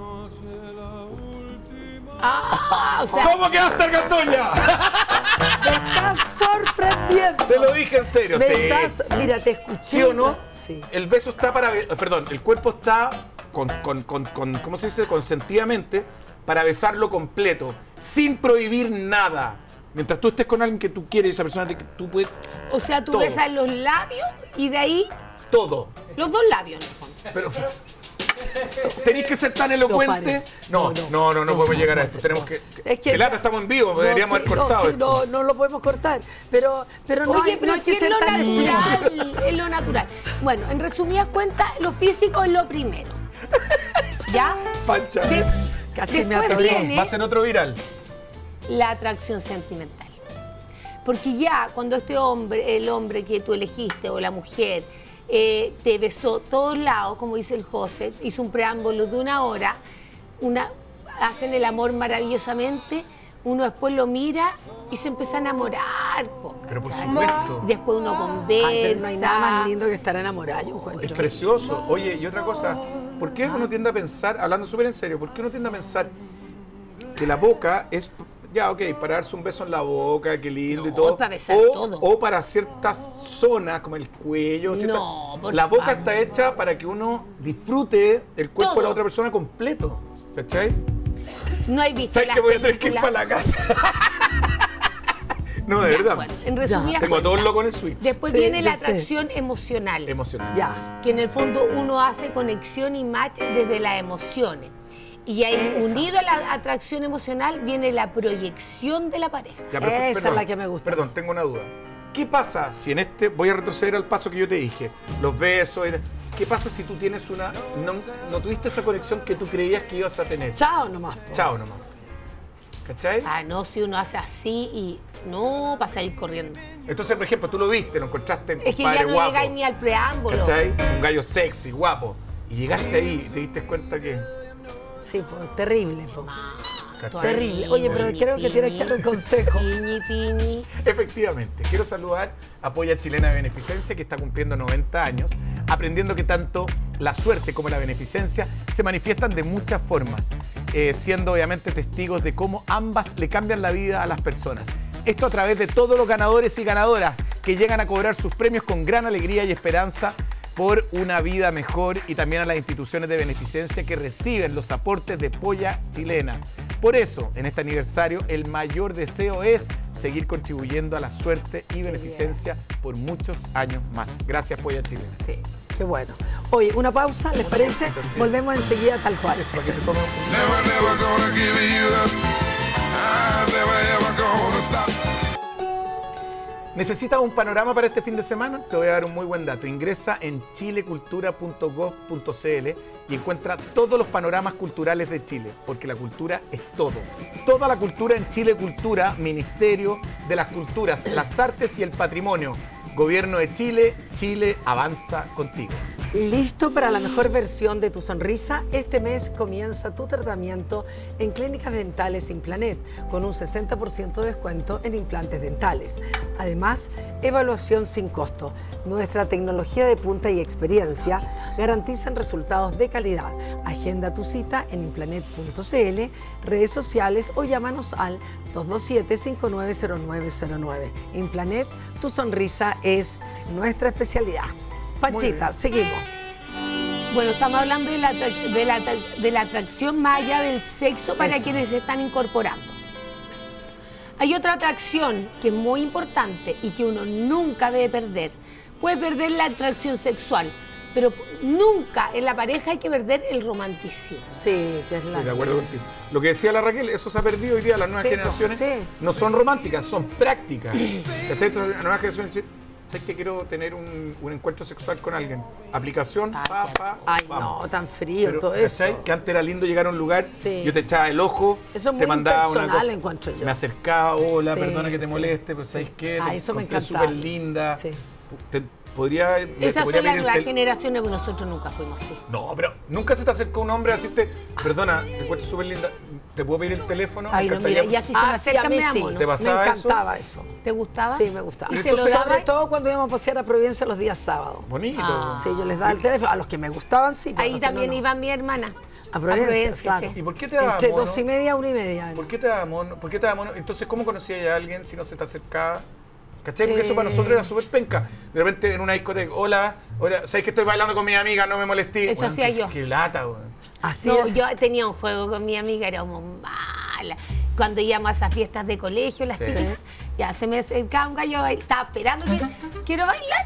Ah, o sea,
¿Cómo quedaste, Argandoña?
Me estás sorprendiendo.
Te lo dije en serio,
Me
sí.
estás, mira, te escuché.
¿Sí o no?
Sí.
El beso está para... be- Perdón, el cuerpo está con, con, con, con- ¿cómo se dice? Consentidamente para besarlo completo, sin prohibir nada. Mientras tú estés con alguien que tú quieres y esa persona te, tú puedes...
o sea, tú
todo.
besas los labios y de ahí
Todo.
los dos labios en el fondo.
Pero... ¿Tenéis que ser tan elocuente? No, no, no, no, no podemos llegar a esto. Tenemos que...
Es que-
que lata, estamos en vivo,
No,
deberíamos
sí,
haber cortado
no, sí,
esto.
no, no lo podemos cortar, pero, pero no,
Oye,
hay,
pero
no hay
si
que
es
ser
lo
tan
natural, es lo natural. Bueno, en resumidas cuentas, lo físico es lo primero. ¿Ya?
Pancha.
De-
Casi me
después
atoré.
viene
Va a ser otro viral.
la atracción sentimental. Porque ya cuando este hombre, el hombre que tú elegiste o la mujer, eh, te besó todos lados, como dice el José, hizo un preámbulo de una hora, una, hacen el amor maravillosamente, uno después lo mira y se empieza a enamorar. Po,
Pero por
¿cachai?
supuesto.
Después uno conversa.
Ay, pero no hay nada más lindo que estar enamorado, yo encuentro.
Es precioso. Oye, y otra cosa, ¿por qué uno tiende a pensar, hablando súper en serio, por qué uno tiende a pensar que la boca es, ya, ok, para darse un beso en la boca, qué lindo y
No,
todo?
es para besar
o,
todo.
o para ciertas zonas, como el cuello. ciertas-
No, por
La boca
favor.
está hecha para que uno disfrute el cuerpo de la
Todo.
otra persona completo. ¿Cachai?
No hay visto
¿Sabes
las
que voy a tener que ir
películas?
para la casa? No, de
Ya,
verdad.
bueno, en resumidas
Tengo a todos
cuentas,
locos en el Switch.
Después
Sí,
viene la
yo sé.
atracción emocional.
Emocional.
Ya.
Que en el fondo uno hace conexión y match desde las emociones. Y ahí,
Eso.
unido a la atracción emocional, viene la proyección de la pareja.
Ya, pero,
Esa es la que me gusta.
Perdón, tengo una duda. ¿Qué pasa si en este, voy a retroceder al paso que yo te dije, los besos, y- ¿qué pasa si tú tienes una, no, no tuviste esa conexión que tú creías que ibas a tener?
Chao nomás. po.
Chao nomás. ¿Cachai?
Ah, no, si uno hace así y no va a salir corriendo.
Entonces, por ejemplo, tú lo viste, lo encontraste en
Es que
compadre
ya no
guapo,
llegáis ni al preámbulo.
¿cachai? Un gallo sexy, guapo. Y llegaste ahí y te diste cuenta que...
Sí, fue terrible. po.
¿cachai?
Terrible. Oye, pero creo que tienes que dar un consejo.
Piñi, piñi.
Efectivamente, quiero saludar a Polla Chilena de Beneficencia, que está cumpliendo noventa años, aprendiendo que tanto la suerte como la beneficencia se manifiestan de muchas formas, eh, siendo obviamente testigos de cómo ambas le cambian la vida a las personas. Esto a través de todos los ganadores y ganadoras que llegan a cobrar sus premios con gran alegría y esperanza por una vida mejor, y también a las instituciones de beneficencia que reciben los aportes de Polla Chilena. Por eso, en este aniversario, el mayor deseo es seguir contribuyendo a la suerte y beneficencia por muchos años más. Gracias, Polla Chilena.
Sí, qué bueno. Oye, una pausa, ¿les parece? Volvemos enseguida tal cual.
Para que te tomes un-
Never, never gonna give you up.
¿Necesitas un panorama para este fin de semana? Te voy a dar un muy buen dato. Ingresa en chilecultura punto gov punto cl y encuentra todos los panoramas culturales de Chile, porque la cultura es todo. Toda la cultura en Chile Cultura, Ministerio de las Culturas, las Artes y el Patrimonio. Gobierno de Chile, Chile avanza contigo.
¿Listo para la mejor versión de tu sonrisa? Este mes comienza tu tratamiento en Clínicas Dentales Implanet con un sesenta por ciento de descuento en implantes dentales. Además, evaluación sin costo. Nuestra tecnología de punta y experiencia garantizan resultados de calidad. Agenda tu cita en implanet punto cl, redes sociales o llámanos al dos dos siete, cinco nueve cero nueve cero nueve. Implanet, tu sonrisa es nuestra especialidad. Panchita, seguimos.
Bueno, estamos hablando de la, de la, de la atracción más allá del sexo para Eso. quienes se están incorporando. Hay otra atracción que es muy importante y que uno nunca debe perder. Puede perder la atracción sexual, pero nunca en la pareja hay que perder el romanticismo.
Sí, que es la...
Estoy de acuerdo contigo. Lo que decía la Raquel, eso se ha perdido hoy día. Las nuevas sí, generaciones sí. no son románticas, son prácticas. Las nuevas generaciones dicen, ¿sabes que quiero tener un, un encuentro sexual con alguien? Aplicación,
Ay,
pa, pa,
Ay
vamos.
no, tan frío
Pero,
todo eso.
¿sabes? Que antes era lindo llegar a un lugar,
sí.
yo te echaba el ojo,
eso es muy
te mandaba una cosa,
encuentro yo.
me acercaba, hola,
sí,
perdona que te
sí.
moleste, pero ¿sabes qué?
Ah,
Te
eso me
encontré
encantaba.
súper linda.
Sí.
Te, podría,
Esas
podría
son las
pedir
nuevas
el-
generaciones, pero nosotros nunca fuimos así.
No, pero nunca se te acercó un hombre a decirte, perdona, te encuentro súper linda, ¿te puedo pedir el teléfono?
Ay,
Me
no, mira,
encantaría-
y así se
Ah,
me
sí,
acercan,
a mí
me
sí.
amo, ¿no?
¿Te
Me
pasaba eso?
encantaba eso.
¿Te gustaba?
Sí, me gustaba.
¿Y se
Entonces,
lo
sobre
daba?
todo cuando íbamos a pasear a Providencia los días sábados.
Bonito.
Ah.
Sí, yo les daba el teléfono. A los que me gustaban, sí. pero a
Ahí
los que
también
no, no.
iba mi hermana.
A Providencia,
Providencia,
claro.
sí.
¿Y por qué te daba
Entre
mono?
dos y media, una y media.
¿Por qué te daba mono? ¿Por qué te daba mono? Entonces, ¿cómo conocías a alguien si no se te acercaba? ¿Cachai? Porque eso para
Eh.
nosotros era súper penca. De repente en una discoteca, hola, hola, ¿sabes que estoy bailando con mi amiga? No me molesté.
Eso hacía
qué,
yo.
Qué lata, weón.
Así
No,
es.
yo tenía un juego con mi amiga, éramos mala. Cuando íbamos a esas fiestas de colegio, las
Sí.
chicas, ya se me acercaba un gallo, estaba esperando que quiero bailar.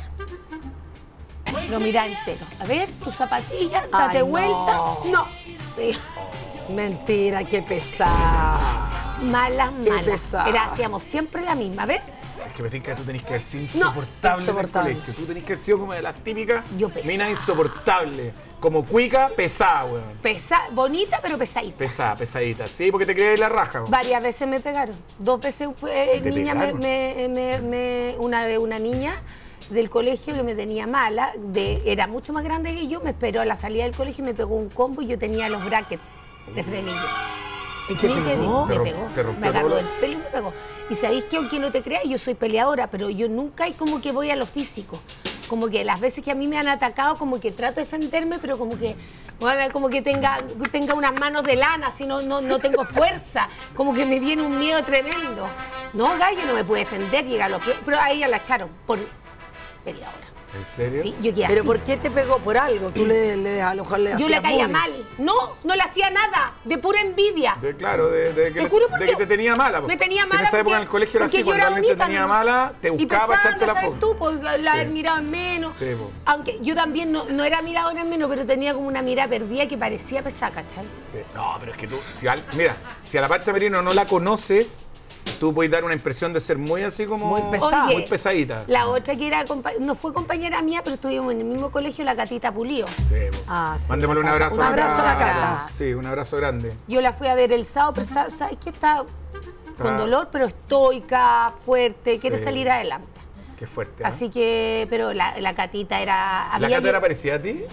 Lo miraba entero. A ver, tu zapatilla, date
Ay,
vuelta.
no.
No. Eh,
Mentira, qué pesada.
Malas,
Qué
malas.
pesada.
Era, hacíamos siempre la misma. A ver,
Es que me tinca que tú tenés que haber sido
No,
insoportable
insoportable.
en el colegio. Tú tenés que haber sido como de las típicas
Yo pesada.
minas insoportables. Como cuica, pesada, weón.
pesa, bonita pero pesadita.
Pesada, pesadita. Sí, porque te crees la raja, weón.
Varias veces me pegaron. Dos veces fue
¿Te
niña, me,
pegaron?
me- me- me- una vez una niña del colegio que me tenía mala, de, era mucho más grande que yo, me esperó a la salida del colegio y me pegó un combo y yo tenía los brackets de frenillo.
¿Y te
Ni que
pegó?
diga, me
Te rom-
pegó,
te rompió
me agarró
todo
del
lo-
pelo y me pegó. Y sabéis que aunque no te creas, yo soy peleadora, pero yo nunca hay como que voy a lo físico. Como que las veces que a mí me han atacado, como que trato de defenderme, pero como que, bueno, como que tenga, tenga unas manos de lana, así no, no, no tengo fuerza, como que me viene un miedo tremendo. No, gallo, no me puede defender, llega a lo peor, pero a ella la echaron por peleadora.
¿En serio?
Sí, yo quedé
¿Pero
así.
por qué te pegó? ¿Por algo? Tú le, le a lo mejor le
Yo
hacías
le caía
bullying.
mal. No, no le hacía nada, de pura envidia.
De, claro, de, de que,
Te juro
de
porque
que te tenía mala. po.
me tenía
Si
mala
en esa época
porque-
en el colegio era
porque
así,
yo
cuando
era
alguien te
bonita
tenía
nomás.
mala, te
Y
buscaba para
pesada,
echarte la
¿sabes
foto.
tú? Porque la
Sí.
miraba en menos.
Sí, po.
Aunque yo también no, no era miradora en menos, pero tenía como una mirada perdida que parecía pesada, ¿cachai?
Sí. No, pero es que tú, si al- mira, si a la Pancha Merino no la conoces, tú puedes dar una impresión de ser muy así como...
Muy pesada.
Oye,
Muy pesadita.
La otra que era, compa- no fue compañera mía, pero estuvimos en el mismo colegio, la Catita Pulido.
Sí, po.
Ah, sí,
Mándemosle un
la Cata.
abrazo
Un
a
abrazo a la
Cata.
Cata.
Sí, un abrazo grande.
Yo la fui a ver el sábado, pero está, ¿sabes qué? Está con
Ah.
dolor, pero estoica, fuerte, quiere
Sí.
salir adelante.
Qué fuerte. ¿eh?
Así que, pero la, la Catita era...
¿La
había
Cata
lle-
era parecida a ti?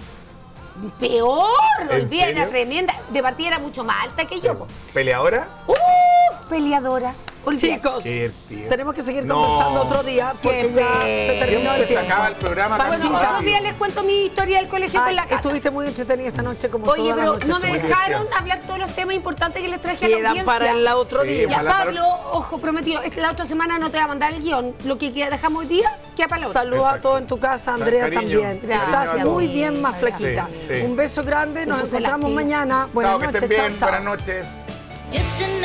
Peor,
¿En
olvida, era
serio?
tremenda. De partida era mucho más alta que yo. po.
¿Peleadora?
¡Uf! Peleadora. Olvídate.
Chicos,
Qué divertido.
tenemos que seguir
No.
conversando otro día porque
Qué
ya
fe-
se terminó
Siempre
el
se
tiempo.
acaba el programa tan
Bueno,
Panchita.
otro día les cuento mi historia del colegio
Ay,
con la Cata.
estuviste muy entretenida esta noche como
Oye,
toda la
pero
noche.
no me
muy
dejaron
divertida.
hablar todos los temas importantes que les traje a la
Quedan
audiencia.
para el otro
Sí,
día.
Ya,
ojalá para-
Pablo, ojo, prometido, es que la otra semana no te voy a mandar el guión. Lo que queda- dejamos hoy día, queda para la otra.
Saludos a
Exacto.
todos en tu casa, Andrea
Cariño,
también.
cariño
Estás
a
muy
todos.
bien, más flaquita.
Sí, sí.
Un beso grande, nos
Me puse
encontramos
las pilas.
mañana. Buenas
Chao, que
noches,
estén
chao,
bien.
chao.
Buenas noches.
Just